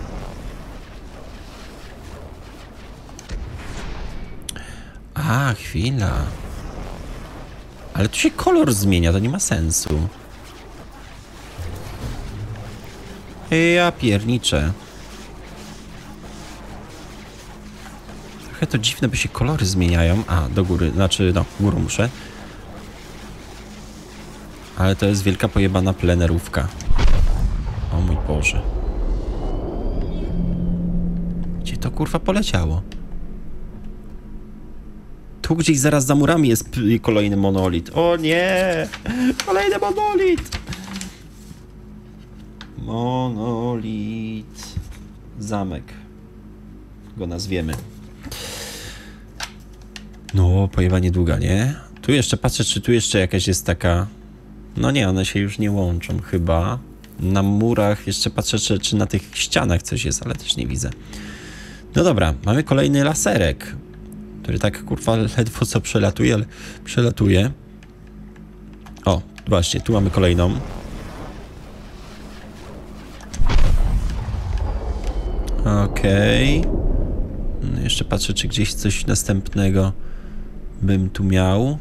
A, chwila. Ale tu się kolor zmienia, to nie ma sensu. Ja pierniczę. Trochę to dziwne, bo się kolory zmieniają. A, do góry, znaczy, no, górą muszę. Ale to jest wielka pojebana plenerówka. O mój Boże. Gdzie to kurwa poleciało? Tu gdzieś zaraz za murami jest kolejny monolit. O nie! Kolejny monolit! Monolit. Zamek. Go nazwiemy. No, pojebanie długa, nie? Tu jeszcze patrzę, czy tu jeszcze jakaś jest taka... No nie, one się już nie łączą chyba. Na murach jeszcze patrzę, czy, czy na tych ścianach coś jest, ale też nie widzę. No dobra, mamy kolejny laserek, który tak kurwa ledwo co przelatuje, ale przelatuje. O, właśnie, tu mamy kolejną. Okej. Okay. No jeszcze patrzę, czy gdzieś coś następnego bym tu miał.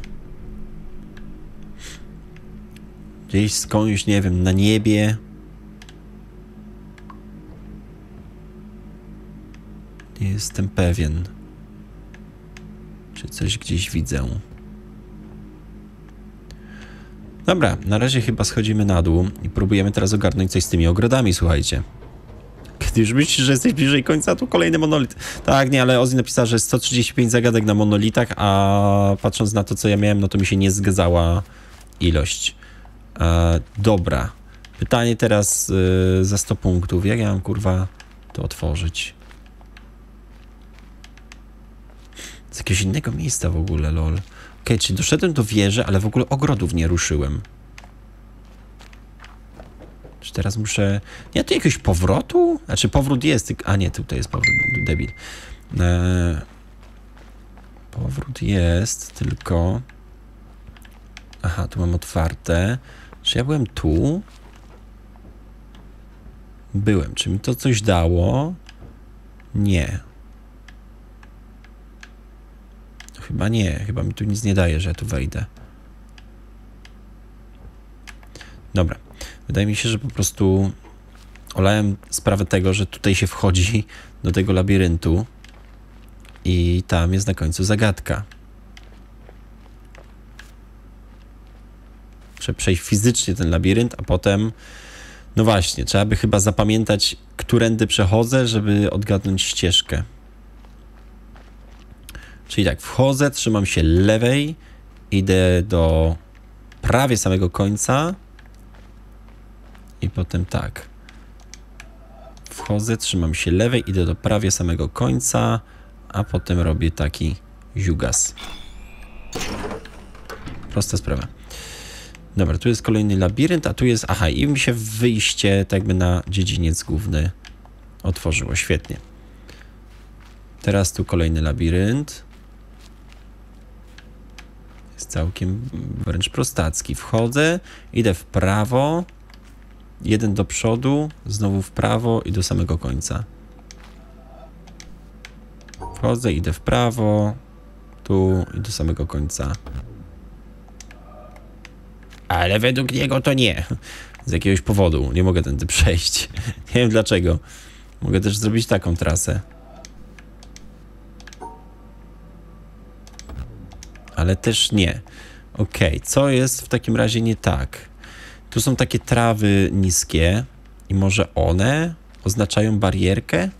Gdzieś skądś, nie wiem, na niebie. Nie jestem pewien. Czy coś gdzieś widzę. Dobra, na razie chyba schodzimy na dół i próbujemy teraz ogarnąć coś z tymi ogrodami, słuchajcie. Kiedy już myślisz, że jesteś bliżej końca, tu kolejny monolit. Tak, nie, ale Ozzy napisał, że sto trzydzieści pięć zagadek na monolitach, a patrząc na to, co ja miałem, no to mi się nie zgadzała ilość. E, dobra. Pytanie teraz y, za sto punktów. Jak ja mam, kurwa, to otworzyć? Z jakiegoś innego miejsca w ogóle, lol. Okej, okay, czyli doszedłem do wieży, ale w ogóle ogrodów nie ruszyłem. Czy teraz muszę... Nie, tu jakiegoś powrotu? Znaczy powrót jest, a nie, tutaj jest powrót, debil. Eee... Powrót jest, tylko... Aha, tu mam otwarte. Czy ja byłem tu? Byłem. Czy mi to coś dało? Nie. Chyba nie. Chyba mi tu nic nie daje, że ja tu wejdę. Dobra. Wydaje mi się, że po prostu olałem sprawę tego, że tutaj się wchodzi do tego labiryntu i tam jest na końcu zagadka. Muszę przejść fizycznie ten labirynt, a potem, no właśnie, trzeba by chyba zapamiętać, którędy przechodzę, żeby odgadnąć ścieżkę. Czyli tak, wchodzę, trzymam się lewej, idę do prawie samego końca i potem tak. Wchodzę, trzymam się lewej, idę do prawie samego końca, a potem robię taki ziugas. Prosta sprawa. Dobra, tu jest kolejny labirynt, a tu jest... Aha, i mi się wyjście tak jakby na dziedziniec główny otworzyło. Świetnie. Teraz tu kolejny labirynt. Jest całkiem wręcz prostacki. Wchodzę, idę w prawo, jeden do przodu, znowu w prawo i do samego końca. Wchodzę, idę w prawo, tu i do samego końca. Ale według niego to nie. Z jakiegoś powodu nie mogę tędy przejść. Nie wiem dlaczego. Mogę też zrobić taką trasę. Ale też nie. Okej, okay. Co jest w takim razie nie tak? Tu są takie trawy niskie i może one oznaczają barierkę?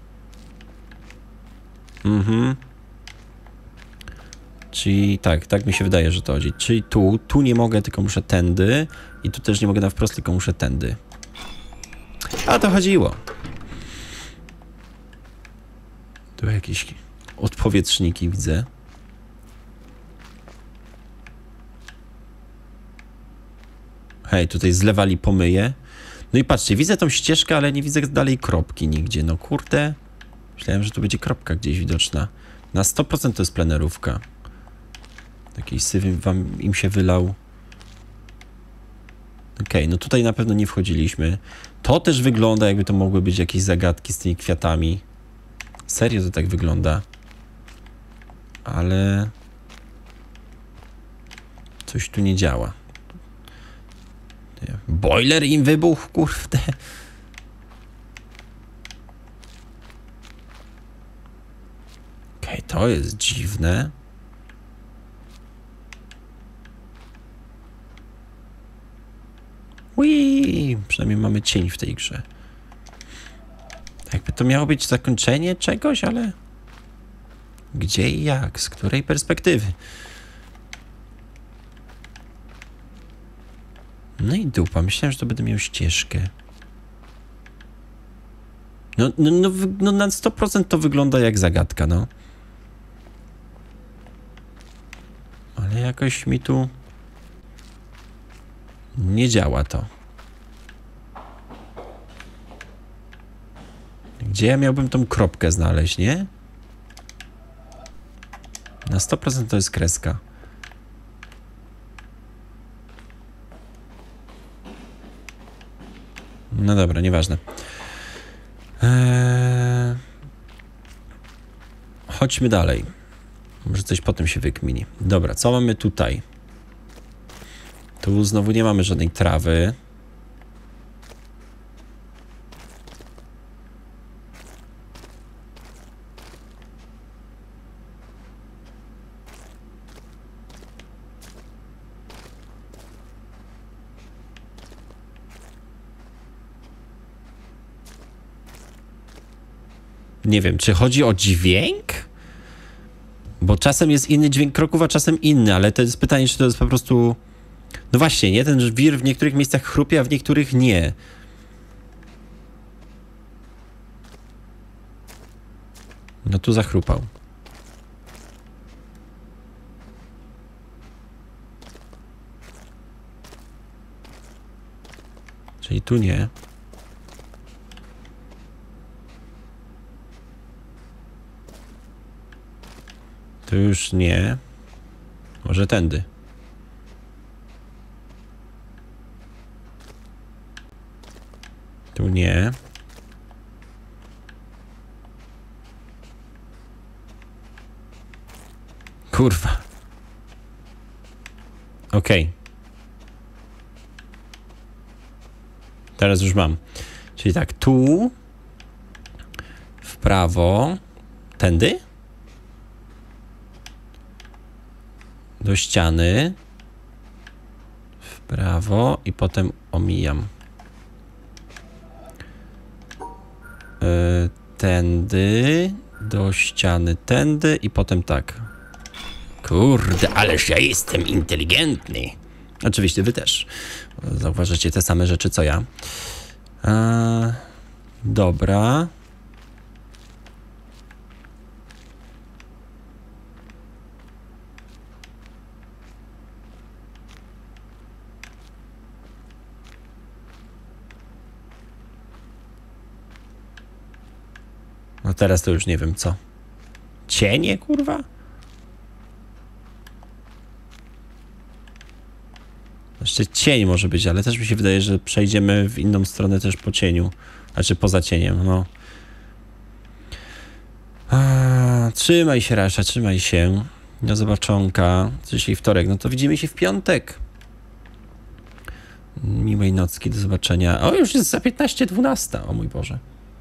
Mhm. Czyli tak, tak mi się wydaje, że to chodzi. Czyli tu, tu nie mogę, tylko muszę tędy i tu też nie mogę na wprost, tylko muszę tędy. A to chodziło. Tu jakieś odpowietrzniki widzę. Hej, tutaj zlewali pomyje. No i patrzcie, widzę tą ścieżkę, ale nie widzę dalej kropki nigdzie. No kurde. Myślałem, że tu będzie kropka gdzieś widoczna. Na sto procent to jest plenerówka. Jakiś syf wam im się wylał. Okej, okay, no tutaj na pewno nie wchodziliśmy. To też wygląda, jakby to mogły być jakieś zagadki z tymi kwiatami. Serio to tak wygląda. Ale... coś tu nie działa. Boiler im wybuchł, kurde. Okej, okay, to jest dziwne. Ui, przynajmniej mamy cień w tej grze. Jakby to miało być zakończenie czegoś, ale... gdzie i jak? Z której perspektywy? No i dupa. Myślałem, że to będę miał ścieżkę. No, no, no, no na sto procent to wygląda jak zagadka, no. Ale jakoś mi tu... nie działa to. Gdzie ja miałbym tą kropkę znaleźć, nie? Na sto procent to jest kreska. No dobra, nieważne. Eee... Chodźmy dalej. Może coś potem się wykmini. Dobra, co mamy tutaj? Tu znowu nie mamy żadnej trawy. Nie wiem, czy chodzi o dźwięk? Bo czasem jest inny dźwięk kroków, a czasem inny, ale to jest pytanie, czy to jest po prostu... No właśnie, nie? Ten wir w niektórych miejscach chrupie, a w niektórych nie. No tu zachrupał. Czyli tu nie. Tu już nie. Może tędy. Tu nie. Kurwa. Okej. Okay. Teraz już mam. Czyli tak, tu w prawo, tędy do ściany, w prawo i potem omijam. Yy, tędy do ściany, tędy i potem tak. Kurde, ależ ja jestem inteligentny. Oczywiście wy też. Zauważycie te same rzeczy co ja. Eee, dobra. No teraz to już nie wiem co. Cienie, kurwa? Jeszcze cień może być, ale też mi się wydaje, że przejdziemy w inną stronę też po cieniu. Znaczy poza cieniem, no. A, trzymaj się, Rasza, trzymaj się. Do zobaczonka. Dzisiaj wtorek, no to widzimy się w piątek. Miłej nocki, do zobaczenia. O, już jest za piętnaście dwanaście, o mój Boże.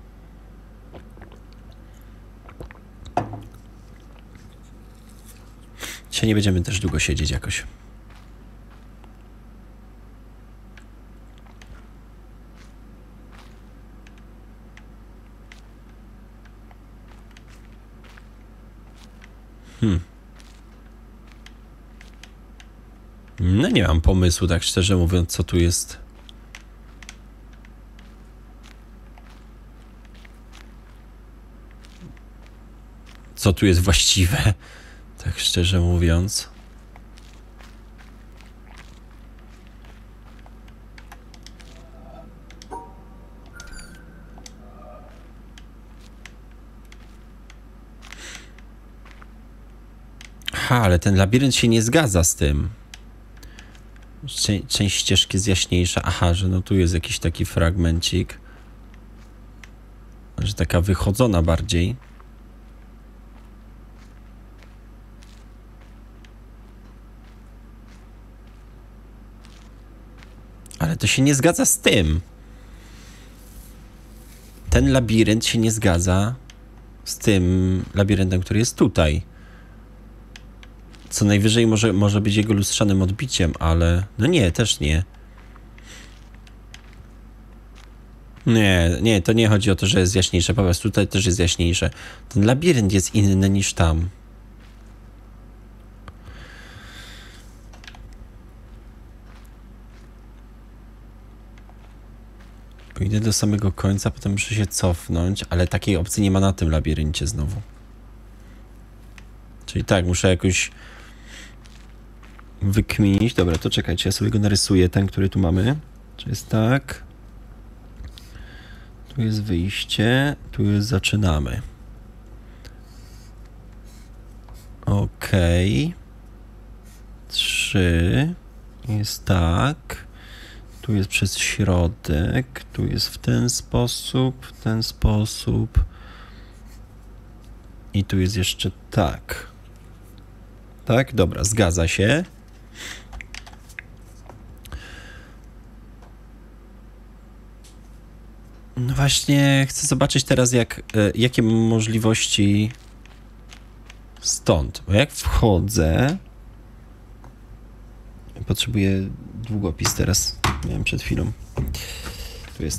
Dzisiaj nie będziemy też długo siedzieć jakoś. Hmm. No nie mam pomysłu, tak szczerze mówiąc, co tu jest. Co tu jest właściwe, tak szczerze mówiąc. Aha, ale ten labirynt się nie zgadza z tym. Cze- część ścieżki jest jaśniejsza. Aha, że no tu jest jakiś taki fragmencik. Że taka wychodzona bardziej. Ale to się nie zgadza z tym. Ten labirynt się nie zgadza z tym labiryntem, który jest tutaj. Co najwyżej może, może być jego lustrzanym odbiciem, ale... No nie, też nie. Nie, nie, to nie chodzi o to, że jest jaśniejsze. Po prostu tutaj też jest jaśniejsze. Ten labirynt jest inny niż tam. Pójdę do samego końca, potem muszę się cofnąć, ale takiej opcji nie ma na tym labiryncie znowu. Czyli tak, muszę jakoś wykminić. Dobra, to czekajcie, ja sobie go narysuję, ten, który tu mamy. Czy jest tak? Tu jest wyjście, tu jest zaczynamy. Okej. Trzy. Jest tak. Tu jest przez środek, tu jest w ten sposób, w ten sposób. I tu jest jeszcze tak. Tak? Dobra, zgadza się. No właśnie, chcę zobaczyć teraz, jak, jakie mam możliwości stąd. Bo jak wchodzę... Potrzebuję długopis teraz. Miałem przed chwilą. Tu jest.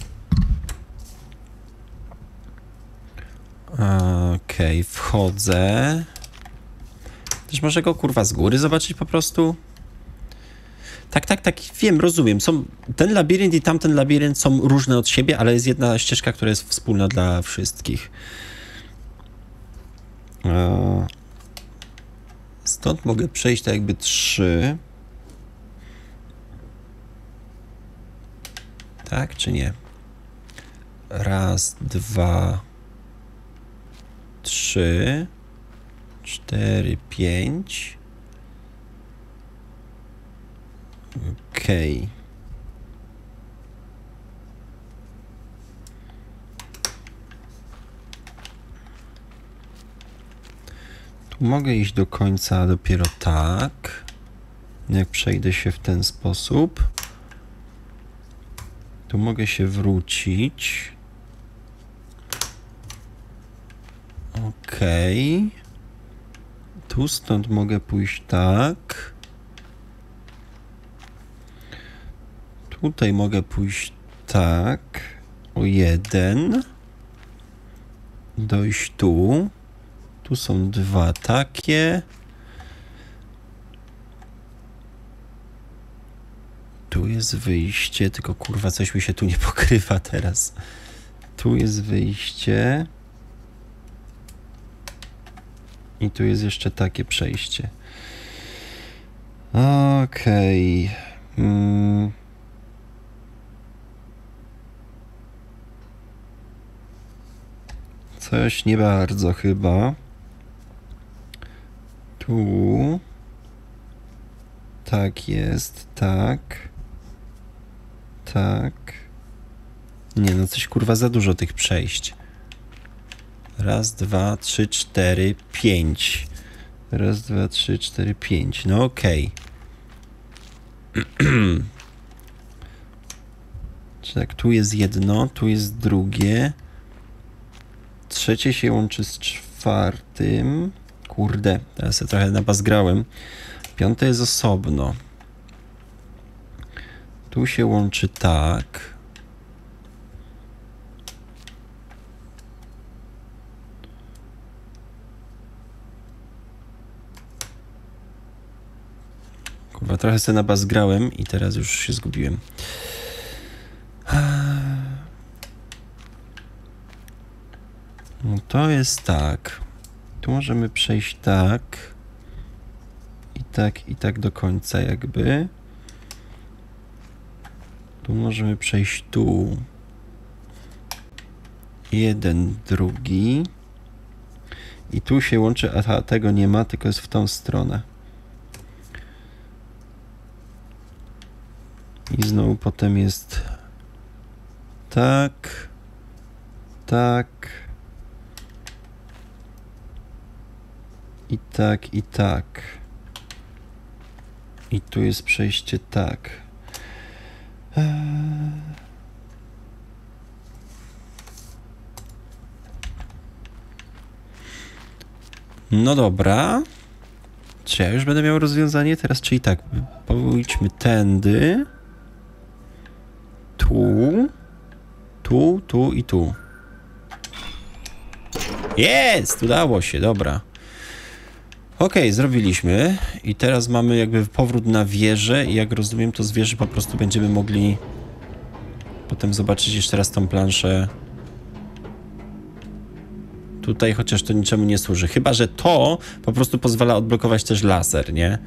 Okej, okay, wchodzę. Też może go kurwa z góry zobaczyć po prostu? Tak, tak, tak, wiem, rozumiem. Są, ten labirynt i tamten labirynt są różne od siebie, ale jest jedna ścieżka, która jest wspólna dla wszystkich. Stąd mogę przejść tak jakby trzy. Tak czy nie? Raz, dwa, trzy, cztery, pięć. Okej. Okay. Tu mogę iść do końca dopiero tak. Jak przejdę się w ten sposób. Tu mogę się wrócić. Okej. Okay. Tu stąd mogę pójść tak. Tutaj mogę pójść tak. O jeden. Dojść tu. Tu są dwa takie. Tu jest wyjście, tylko kurwa coś mi się tu nie pokrywa teraz. Tu jest wyjście. I tu jest jeszcze takie przejście. Okej. Okay. Hmm. Coś nie bardzo chyba. Tu. Tak jest, tak. tak. Nie, no coś kurwa za dużo tych przejść. Raz, dwa, trzy, cztery, pięć. Raz, dwa, trzy, cztery, pięć. No okej. Okay. Tak, tu jest jedno, tu jest drugie. Trzecie się łączy z czwartym. Kurde, teraz ja trochę nabazgrałem. Piąte jest osobno. Tu się łączy tak. Kurwa, trochę sobie nabazgrałem i teraz już się zgubiłem. No to jest tak. Tu możemy przejść tak. I tak, i tak do końca jakby. Tu możemy przejść tu. Jeden, drugi. I tu się łączy, aha, tego nie ma, tylko jest w tą stronę. I znowu potem jest tak, tak. I tak, i tak. I tu jest przejście tak. Eee... No dobra. Czy ja już będę miał rozwiązanie teraz? Czyli tak, pójdźmy tędy. Tu. Tu, tu i tu. Jest! Udało się, dobra. Okej, okay, zrobiliśmy i teraz mamy jakby powrót na wieżę i jak rozumiem, to z wieży po prostu będziemy mogli potem zobaczyć jeszcze raz tą planszę tutaj, chociaż to niczemu nie służy. Chyba że to po prostu pozwala odblokować też laser, nie?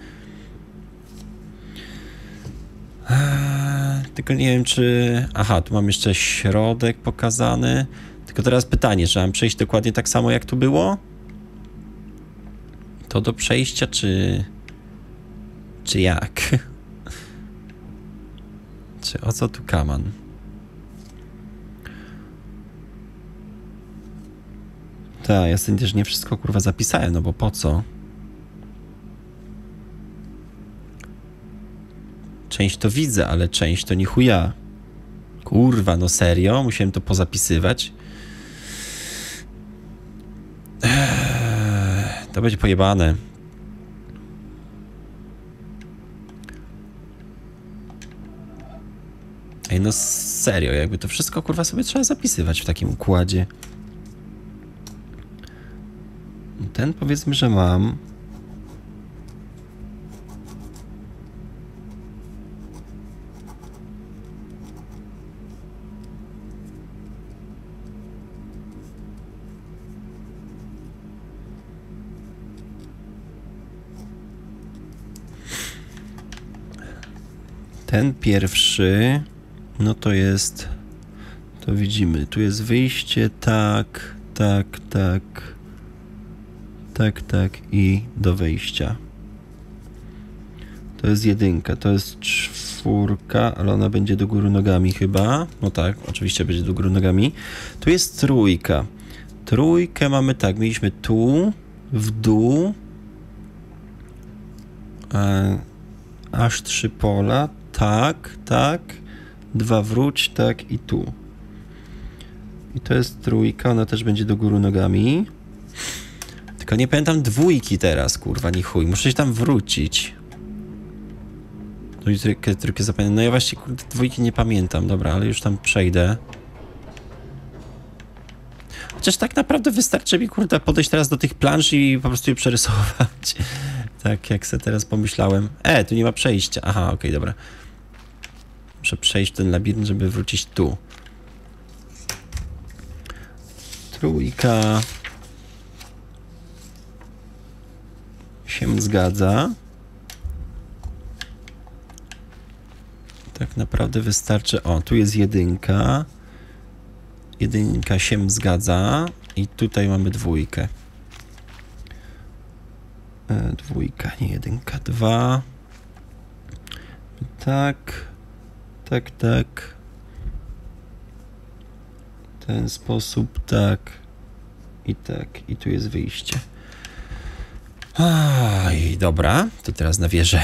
Eee, tylko nie wiem, czy... Aha, tu mam jeszcze środek pokazany. Tylko teraz pytanie, czy mam przejść dokładnie tak samo, jak tu było? To do przejścia, czy... Czy jak? Czy o co tu kaman? Tak, ja sobie też nie wszystko kurwa zapisałem, no bo po co? Część to widzę, ale część to nie chuja. Kurwa, no serio? Musiałem to pozapisywać? Eee, to będzie pojebane. Ej, no serio, jakby to wszystko kurwa sobie trzeba zapisywać w takim układzie. Ten powiedzmy, że mam. Ten pierwszy, no to jest, to widzimy, tu jest wyjście, tak, tak, tak, tak, tak i do wejścia. To jest jedynka, to jest czwórka, ale ona będzie do góry nogami chyba. No tak, oczywiście będzie do góry nogami. Tu jest trójka. Trójkę mamy tak, mieliśmy tu, w dół, e, aż trzy pola, tak, tak, dwa wróć, tak i tu. I to jest trójka, ona też będzie do góry nogami. Tylko nie pamiętam dwójki teraz, kurwa, ni chuj. Muszę się tam wrócić. No i trójkę, trójkę zapamiętam. No ja właśnie, kurde, dwójki nie pamiętam. Dobra, ale już tam przejdę. Chociaż tak naprawdę wystarczy mi, kurde, podejść teraz do tych plansz i po prostu je przerysować. Tak, jak sobie teraz pomyślałem. E, tu nie ma przejścia. Aha, okej, okay, dobra. Muszę przejść ten labirynt, żeby wrócić tu. Trójka się zgadza. Tak naprawdę wystarczy... O, tu jest jedynka. Jedynka się zgadza. I tutaj mamy dwójkę. E, dwójka, nie jedynka. Dwa. Tak. Tak, tak. W ten sposób, tak. I tak. I tu jest wyjście. Aj, dobra. To teraz na wieżę.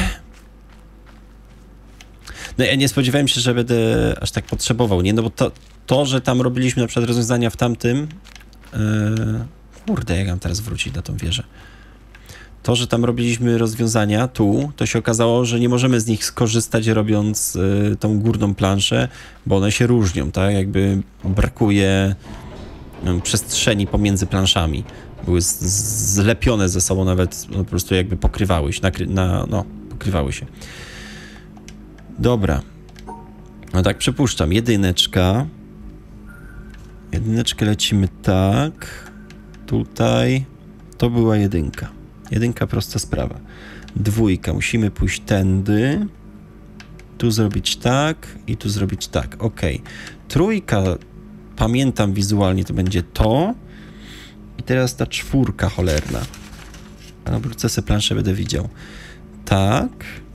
No ja nie spodziewałem się, że będę aż tak potrzebował, nie? No bo to, to że tam robiliśmy na przykład rozwiązania w tamtym... Yy, kurde, jak mam teraz wrócić na tą wieżę? To, że tam robiliśmy rozwiązania tu, to się okazało, że nie możemy z nich skorzystać robiąc yy, tą górną planszę, bo one się różnią, tak? Jakby brakuje yy, przestrzeni pomiędzy planszami. Były z, z, zlepione ze sobą nawet, no, po prostu jakby pokrywały się, nakry, na, no, pokrywały się. Dobra. No tak, przypuszczam. Jedyneczka. Jedyneczkę lecimy tak. Tutaj. To była jedynka. Jedynka, prosta sprawa. Dwójka. Musimy pójść tędy. Tu zrobić tak. I tu zrobić tak. Ok. Trójka. Pamiętam wizualnie, to będzie to. I teraz ta czwórka cholerna. A na wrócę sobie planszę, będę widział. Tak.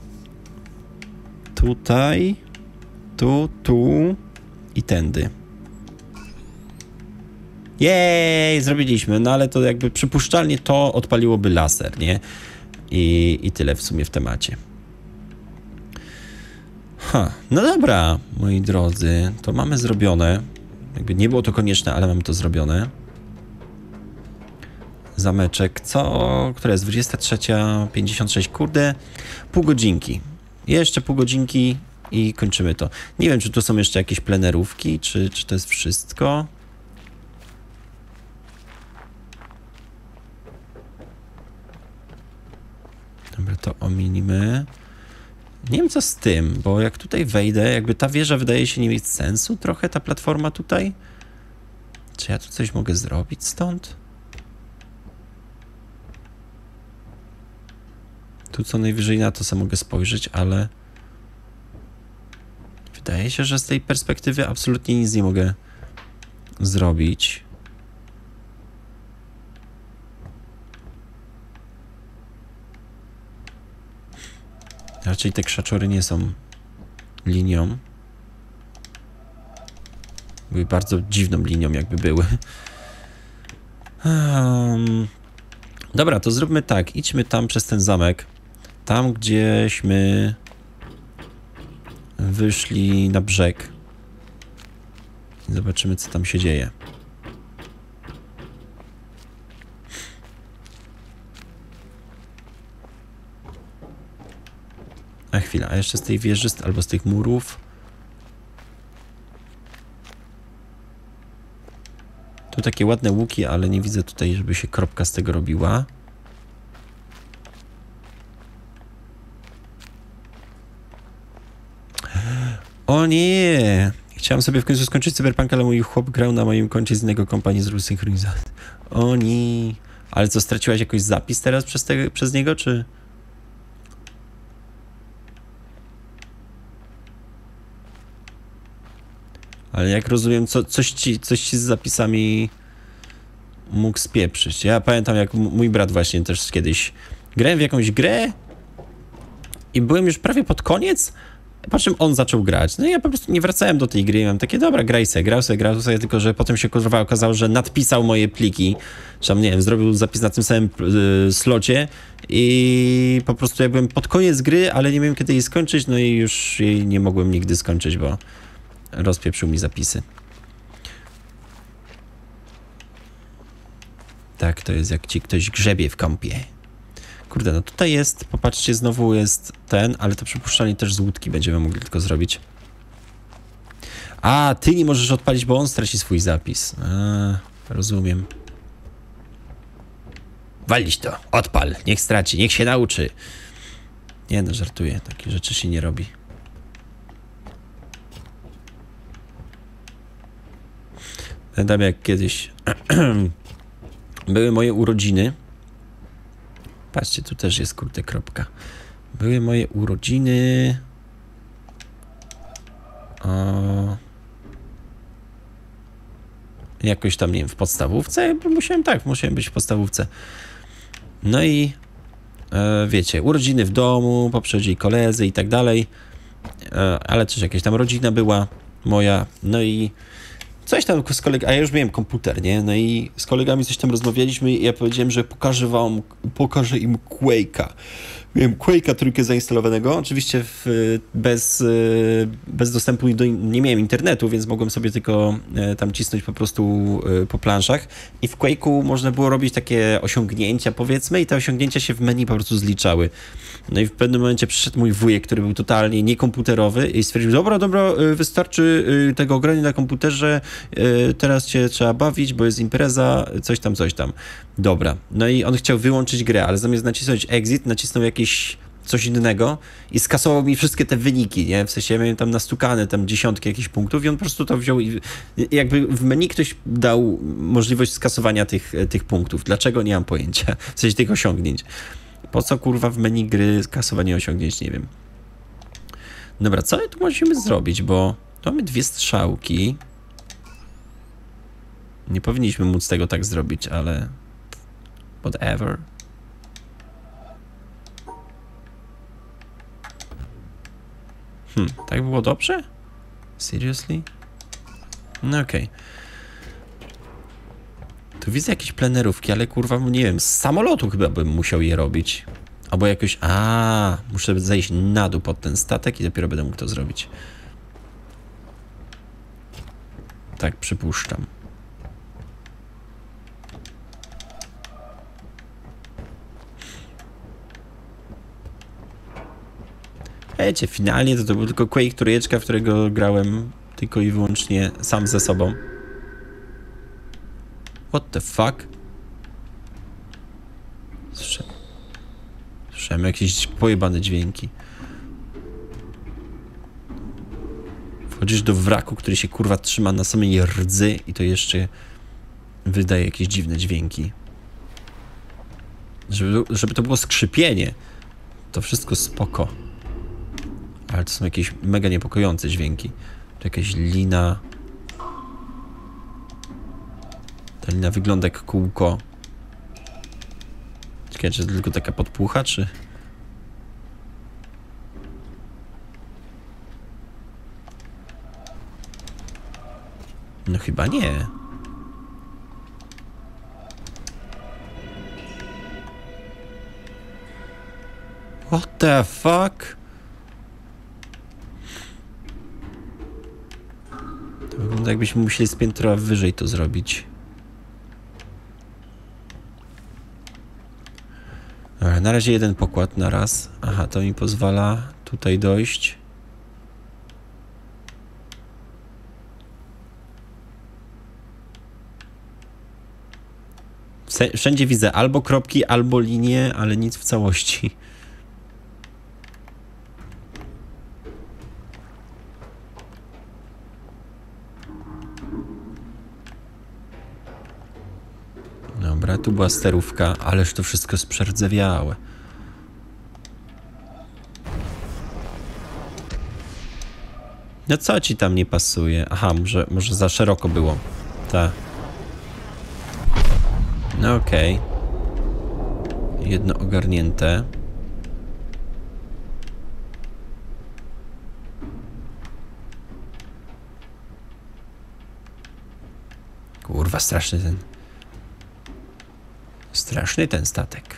Tutaj, tu, tu i tędy. Jej, zrobiliśmy, no ale to jakby przypuszczalnie to odpaliłoby laser, nie? I, i tyle w sumie w temacie. Ha, no dobra, moi drodzy, to mamy zrobione. Jakby nie było to konieczne, ale mamy to zrobione. Zameczek, co? Która jest? dwudziesta trzecia pięćdziesiąt sześć, kurde, pół godzinki. Jeszcze pół godzinki i kończymy to. Nie wiem, czy tu są jeszcze jakieś plenerówki, czy, czy to jest wszystko. Dobra, to ominimy. Nie wiem, co z tym, bo jak tutaj wejdę, jakby ta wieża wydaje się nie mieć sensu trochę, ta platforma tutaj. Czy ja tu coś mogę zrobić stąd? Tu co najwyżej na to sobie mogę spojrzeć, ale wydaje się, że z tej perspektywy absolutnie nic nie mogę zrobić. Raczej te krzaczory nie są linią. Były bardzo dziwną linią, jakby były. Um, dobra, to zróbmy tak. Idźmy tam przez ten zamek. Tam, gdzieśmy wyszli na brzeg. Zobaczymy, co tam się dzieje. A chwila, a jeszcze z tej wieży, albo z tych murów. Tu takie ładne łuki, ale nie widzę tutaj, żeby się kropka z tego robiła. O nie! Chciałem sobie w końcu skończyć Cyberpunk, ale mój chłop grał na moim koncie z innego kompanii, zrobił synchronizację. O nie! Ale co, straciłaś jakoś zapis teraz przez, te, przez niego, czy... Ale jak rozumiem, co, coś, ci, coś ci z zapisami mógł spieprzyć. Ja pamiętam, jak mój brat właśnie też kiedyś grałem w jakąś grę i byłem już prawie pod koniec, po czym on zaczął grać. No i ja po prostu nie wracałem do tej gry i mam takie, dobra, graj se, grał sobie, grał sobie, tylko że potem się kurwa okazało, że nadpisał moje pliki, że tam, nie wiem, zrobił zapis na tym samym y, slocie i po prostu ja byłem pod koniec gry, ale nie wiem, kiedy jej skończyć, no i już jej nie mogłem nigdy skończyć, bo rozpieprzył mi zapisy. Tak, to jest jak ci ktoś grzebie w kąpie. Kurde, no tutaj jest, popatrzcie, znowu jest ten, ale to przypuszczalnie też z łódki będziemy mogli tylko zrobić. A, ty nie możesz odpalić, bo on straci swój zapis. A, rozumiem. Walić to, odpal, niech straci, niech się nauczy. Nie no, żartuję, takie rzeczy się nie robi. Pamiętam, jak kiedyś były moje urodziny. Patrzcie, tu też jest kurde kropka. Były moje urodziny. O... Jakoś tam, nie wiem, w podstawówce? Musiałem, tak, musiałem być w podstawówce. No i e, wiecie, urodziny w domu, poprzedzi koledzy i tak dalej. E, ale też jakaś tam rodzina była moja. No i coś tam z kolegami, a ja już miałem komputer, nie? No i z kolegami coś tam rozmawialiśmy i ja powiedziałem, że pokażę wam, pokażę im Quake'a. Miałem Quake'a trójkę zainstalowanego, oczywiście w, bez, bez dostępu do, nie miałem internetu, więc mogłem sobie tylko tam cisnąć po prostu po planszach i w Quake'u można było robić takie osiągnięcia, powiedzmy, i te osiągnięcia się w menu po prostu zliczały. No i w pewnym momencie przyszedł mój wujek, który był totalnie niekomputerowy i stwierdził, dobra, dobra, wystarczy tego grania na komputerze, teraz cię trzeba bawić, bo jest impreza, coś tam, coś tam. Dobra. No i on chciał wyłączyć grę, ale zamiast nacisnąć exit, nacisnął jakieś coś innego i skasował mi wszystkie te wyniki, nie? W sensie ja miałem tam nastukane tam dziesiątki jakichś punktów i on po prostu to wziął i jakby w menu ktoś dał możliwość skasowania tych, tych punktów. Dlaczego? Nie mam pojęcia. W sensie tych osiągnięć. Po co kurwa w menu gry skasowanie osiągnięć? Nie wiem. Dobra, co tu musimy zrobić, bo tu mamy dwie strzałki. Nie powinniśmy móc tego tak zrobić, ale whatever. Hmm, tak było dobrze? Seriously? No okej. Okay. Tu widzę jakieś plenerówki, ale kurwa, nie wiem, z samolotu chyba bym musiał je robić. Albo jakoś... A, muszę zejść na dół pod ten statek i dopiero będę mógł to zrobić. Tak, przypuszczam. Wiecie, finalnie to, to był tylko Quake trójeczka, w którego grałem tylko i wyłącznie sam ze sobą. What the fuck? Słyszałem, Słyszałem jakieś pojebane dźwięki. Wchodzisz do wraku, który się kurwa trzyma na samej rdzy i to jeszcze wydaje jakieś dziwne dźwięki. Żeby, żeby to było skrzypienie, to wszystko spoko. Ale to są jakieś mega niepokojące dźwięki. To jakaś lina. Ta lina wygląda jak kółko. Ciekawe, czy to tylko taka podpucha, czy... No chyba nie. What the fuck? To wygląda, jakbyśmy musieli z piętra wyżej to zrobić. Dobra, na razie jeden pokład na raz. Aha, to mi pozwala tutaj dojść. Wszędzie widzę albo kropki, albo linie, ale nic w całości. Dobra, tu była sterówka, ależ to wszystko jest przerdzewiałe. No co ci tam nie pasuje? Aha, może, może za szeroko było. Tak. No okej. Okay. Jedno ogarnięte. Kurwa, straszny ten... Straszny ten statek.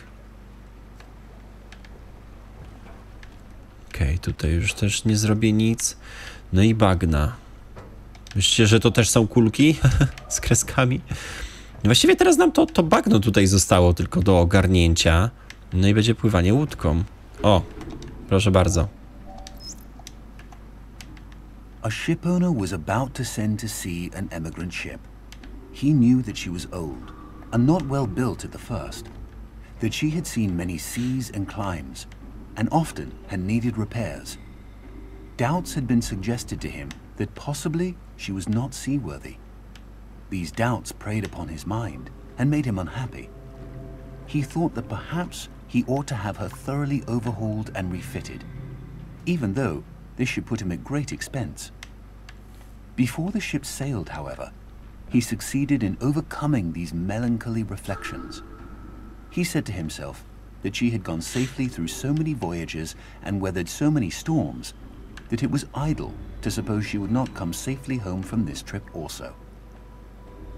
Okej, okay, tutaj już też nie zrobię nic. No i bagna. Myślicie, że to też są kulki z kreskami? Właściwie teraz nam to, to bagno tutaj zostało tylko do ogarnięcia. No i będzie pływanie łódką. O, proszę bardzo. A shipowner was about to send to sea an emigrant ship. He knew that she was old and not well built at the first, that she had seen many seas and climes, and often had needed repairs. Doubts had been suggested to him that possibly she was not seaworthy. These doubts preyed upon his mind and made him unhappy. He thought that perhaps he ought to have her thoroughly overhauled and refitted, even though this should put him at great expense. Before the ship sailed, however, he succeeded in overcoming these melancholy reflections. He said to himself that she had gone safely through so many voyages and weathered so many storms that it was idle to suppose she would not come safely home from this trip also.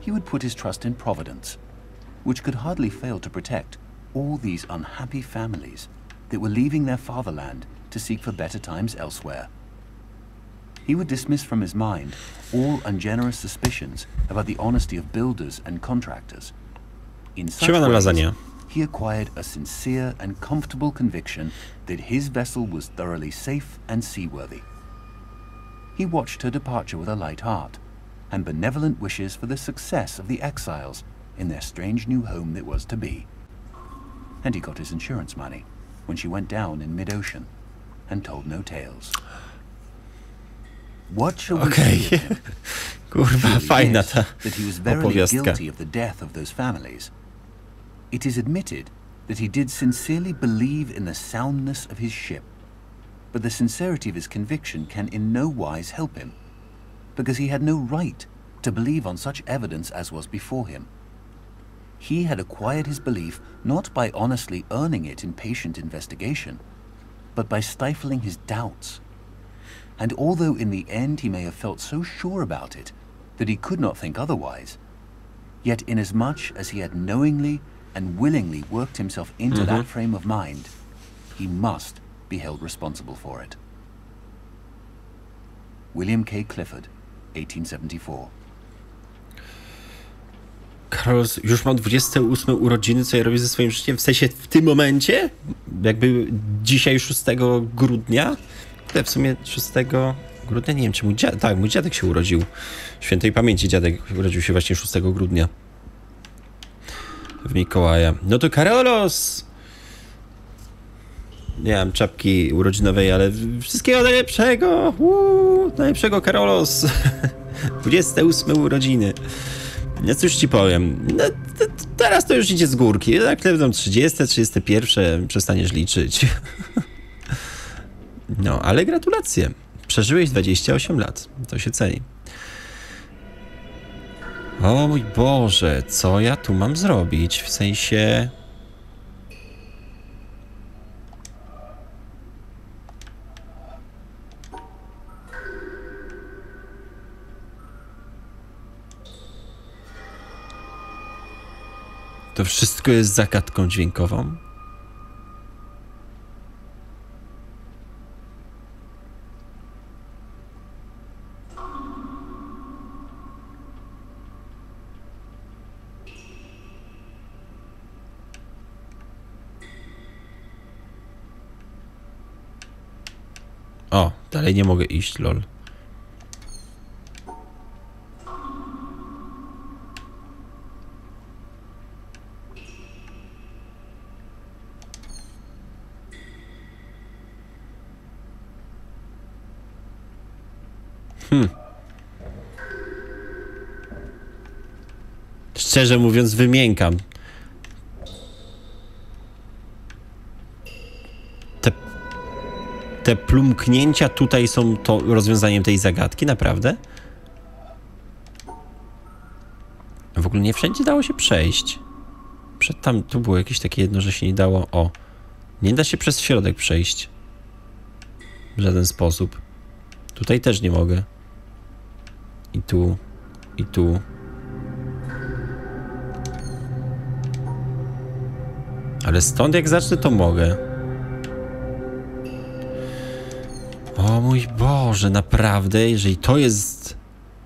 he would put his trust in Providence, which could hardly fail to protect all these unhappy families that were leaving their fatherland to seek for better times elsewhere. He would dismiss from his mind all ungenerous suspicions about the honesty of builders and contractors. In such ways, he acquired a sincere and comfortable conviction that his vessel was thoroughly safe and seaworthy. He watched her departure with a light heart, and benevolent wishes for the success of the exiles in their strange new home that was to be. And he got his insurance money when she went down in mid-ocean and told no tales. What shall we okay. say of him? Kurwa, fajna ta that he was verily opowiastka. guilty of the death of those families. It is admitted that he did sincerely believe in the soundness of his ship, but the sincerity of his conviction can in no wise help him, because he had no right to believe on such evidence as was before him. He had acquired his belief not by honestly earning it in patient investigation, but by stifling his doubts. And although in the end he may have felt so sure about it that he could not think otherwise, yet inasmuch as he had knowingly and willingly worked himself into mm-hmm. that frame of mind, he must be held responsible for it. William K. Clifford, eighteen seventy-four. Carlos już ma dwudzieste ósme urodziny, co ja robię ze swoim życiem? W sensie w tym momencie? Jakby dzisiaj szóstego grudnia? To w sumie szóstego grudnia? Nie wiem, czy mój dziadek... Tak, mój dziadek się urodził. Świętej pamięci dziadek urodził się właśnie szóstego grudnia. W Mikołaja. No to Karolos! Nie mam czapki urodzinowej, ale wszystkiego najlepszego! Uuu, najlepszego Karolos! dwudzieste ósme urodziny. No cóż ci powiem, no, to, to teraz to już idzie z górki, jak będą trzydzieste, trzydzieste pierwsze, przestaniesz liczyć. No, ale gratulacje. Przeżyłeś dwadzieścia osiem lat, to się ceni. O mój Boże, co ja tu mam zrobić? W sensie... To wszystko jest zagadką dźwiękową? O, dalej nie mogę iść, lol. Hmm. Szczerze mówiąc, wymiękam. Te, te plumknięcia tutaj są to rozwiązaniem tej zagadki, naprawdę? W ogóle nie wszędzie dało się przejść. Przed tam, tu było jakieś takie jedno, że się nie dało. O, nie da się przez środek przejść. W żaden sposób. Tutaj też nie mogę. I tu, i tu. Ale stąd jak zacznę, to mogę. O mój Boże, naprawdę, jeżeli to jest...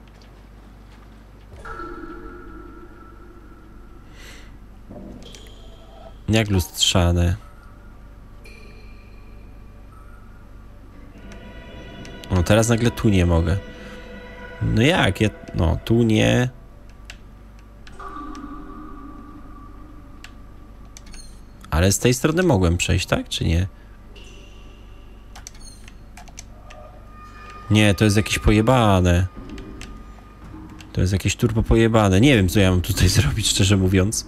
Jak lustrzane. No teraz nagle tu nie mogę. No jak? Ja, no tu nie. Ale z tej strony mogłem przejść, tak? Czy nie? Nie, to jest jakieś pojebane. To jest jakieś turbo pojebane. Nie wiem, co ja mam tutaj zrobić, szczerze mówiąc.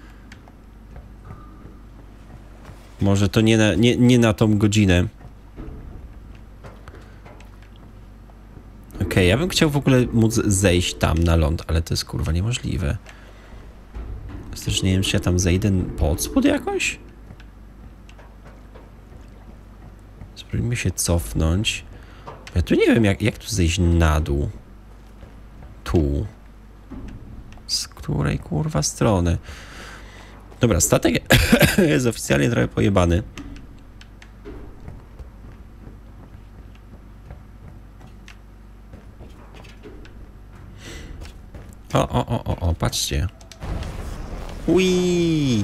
Może to nie na, nie, nie na tą godzinę. Okej, okay, ja bym chciał w ogóle móc zejść tam na ląd, ale to jest kurwa niemożliwe. Też nie wiem, czy ja tam zejdę pod spód jakoś? Spróbujmy się cofnąć. Ja tu nie wiem, jak, jak tu zejść na dół. Tu. której kurwa strony? Dobra, statek jest oficjalnie trochę pojebany. O, o, o, o, o, patrzcie. Ui.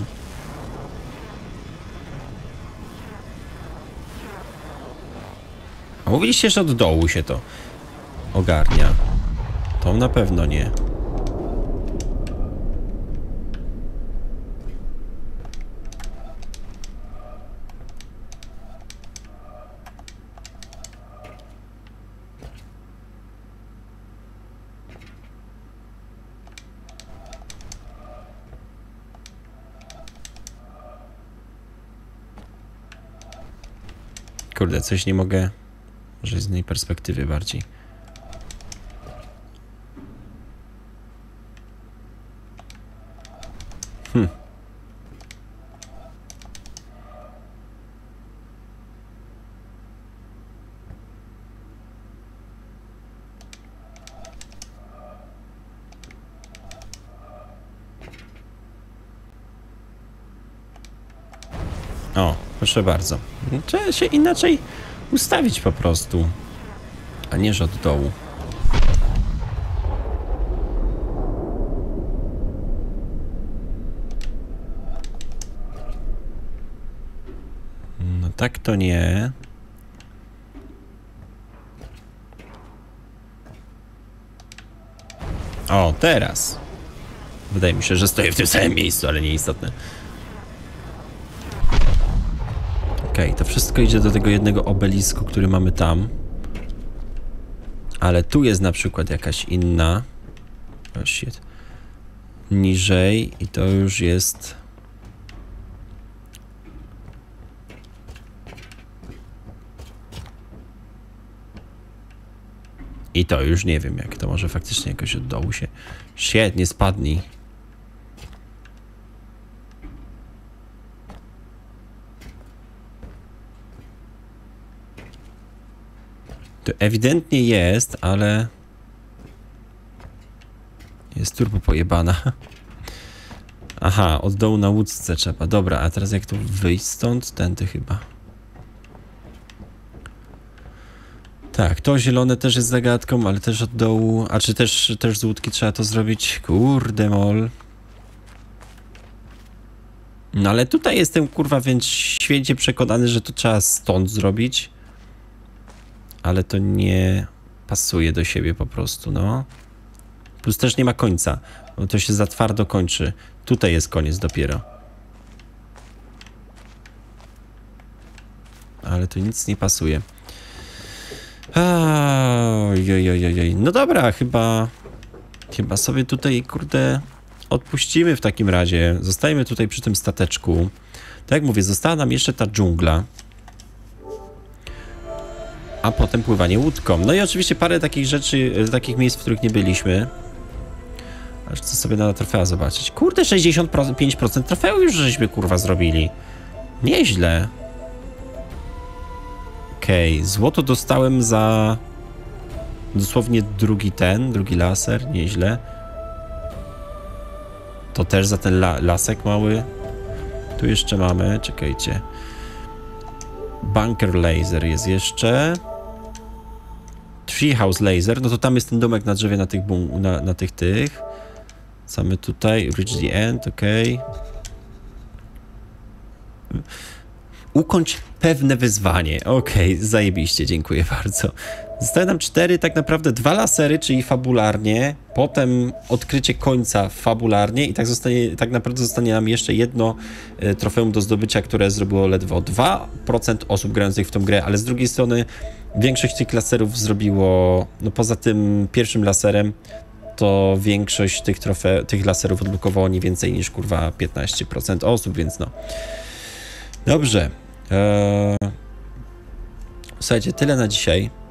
A mówiliście, że od dołu się to ogarnia. To na pewno nie. Kurde, coś nie mogę... Może z innej perspektywy bardziej. Hm. O, proszę bardzo. Trzeba się inaczej ustawić po prostu, a nie że od dołu. No tak to nie. O, teraz. Wydaje mi się, że stoję w tym samym miejscu, ale nieistotne. Okej, okay, to wszystko idzie do tego jednego obelisku, który mamy tam. Ale tu jest na przykład jakaś inna. Oh shit. Niżej i to już jest... I to już nie wiem, jak to może faktycznie jakoś od dołu się... Shit, nie spadnij. To ewidentnie jest, ale... Jest turbo pojebana. Aha, od dołu na łódce trzeba. Dobra, a teraz jak tu wyjść stąd? Tędy chyba. Tak, to zielone też jest zagadką, ale też od dołu... A czy też, też z łódki trzeba to zrobić? Kurde mol. No ale tutaj jestem, kurwa, więc święcie przekonany, że to trzeba stąd zrobić. Ale to nie pasuje do siebie po prostu, no. Plus też nie ma końca, bo to się za twardo kończy. Tutaj jest koniec dopiero. Ale tu nic nie pasuje. Ojojojoj. No dobra, chyba... Chyba sobie tutaj, kurde, odpuścimy w takim razie. Zostajemy tutaj przy tym stateczku. Tak jak mówię, została nam jeszcze ta dżungla. A potem pływanie łódką. No i oczywiście parę takich rzeczy, takich miejsc, w których nie byliśmy. Aż chcę sobie na trofea zobaczyć. Kurde, sześćdziesiąt pięć procent trofeów już żeśmy, kurwa, zrobili. Nieźle. Okej, okay. Złoto dostałem za... Dosłownie drugi ten, drugi laser. Nieźle. To też za ten la lasek mały. Tu jeszcze mamy, czekajcie. Bunker laser jest jeszcze. Treehouse laser, no to tam jest ten domek na drzewie na tych bum, na, na tych tych. Co my tutaj? Reach the end, okej. Okay. Ukończ pewne wyzwanie. Okej, okay, zajebiście, dziękuję bardzo. Zostały nam cztery, tak naprawdę dwa lasery, czyli fabularnie, potem odkrycie końca fabularnie i tak zostanie, tak naprawdę zostanie nam jeszcze jedno e, trofeum do zdobycia, które zrobiło ledwo dwa procent osób grających w tą grę, ale z drugiej strony większość tych laserów zrobiło, no poza tym pierwszym laserem, to większość tych trofe, tych laserów odblokowało nie więcej niż, kurwa, piętnaście procent osób, więc no. Dobrze. Eee... Słuchajcie, tyle na dzisiaj.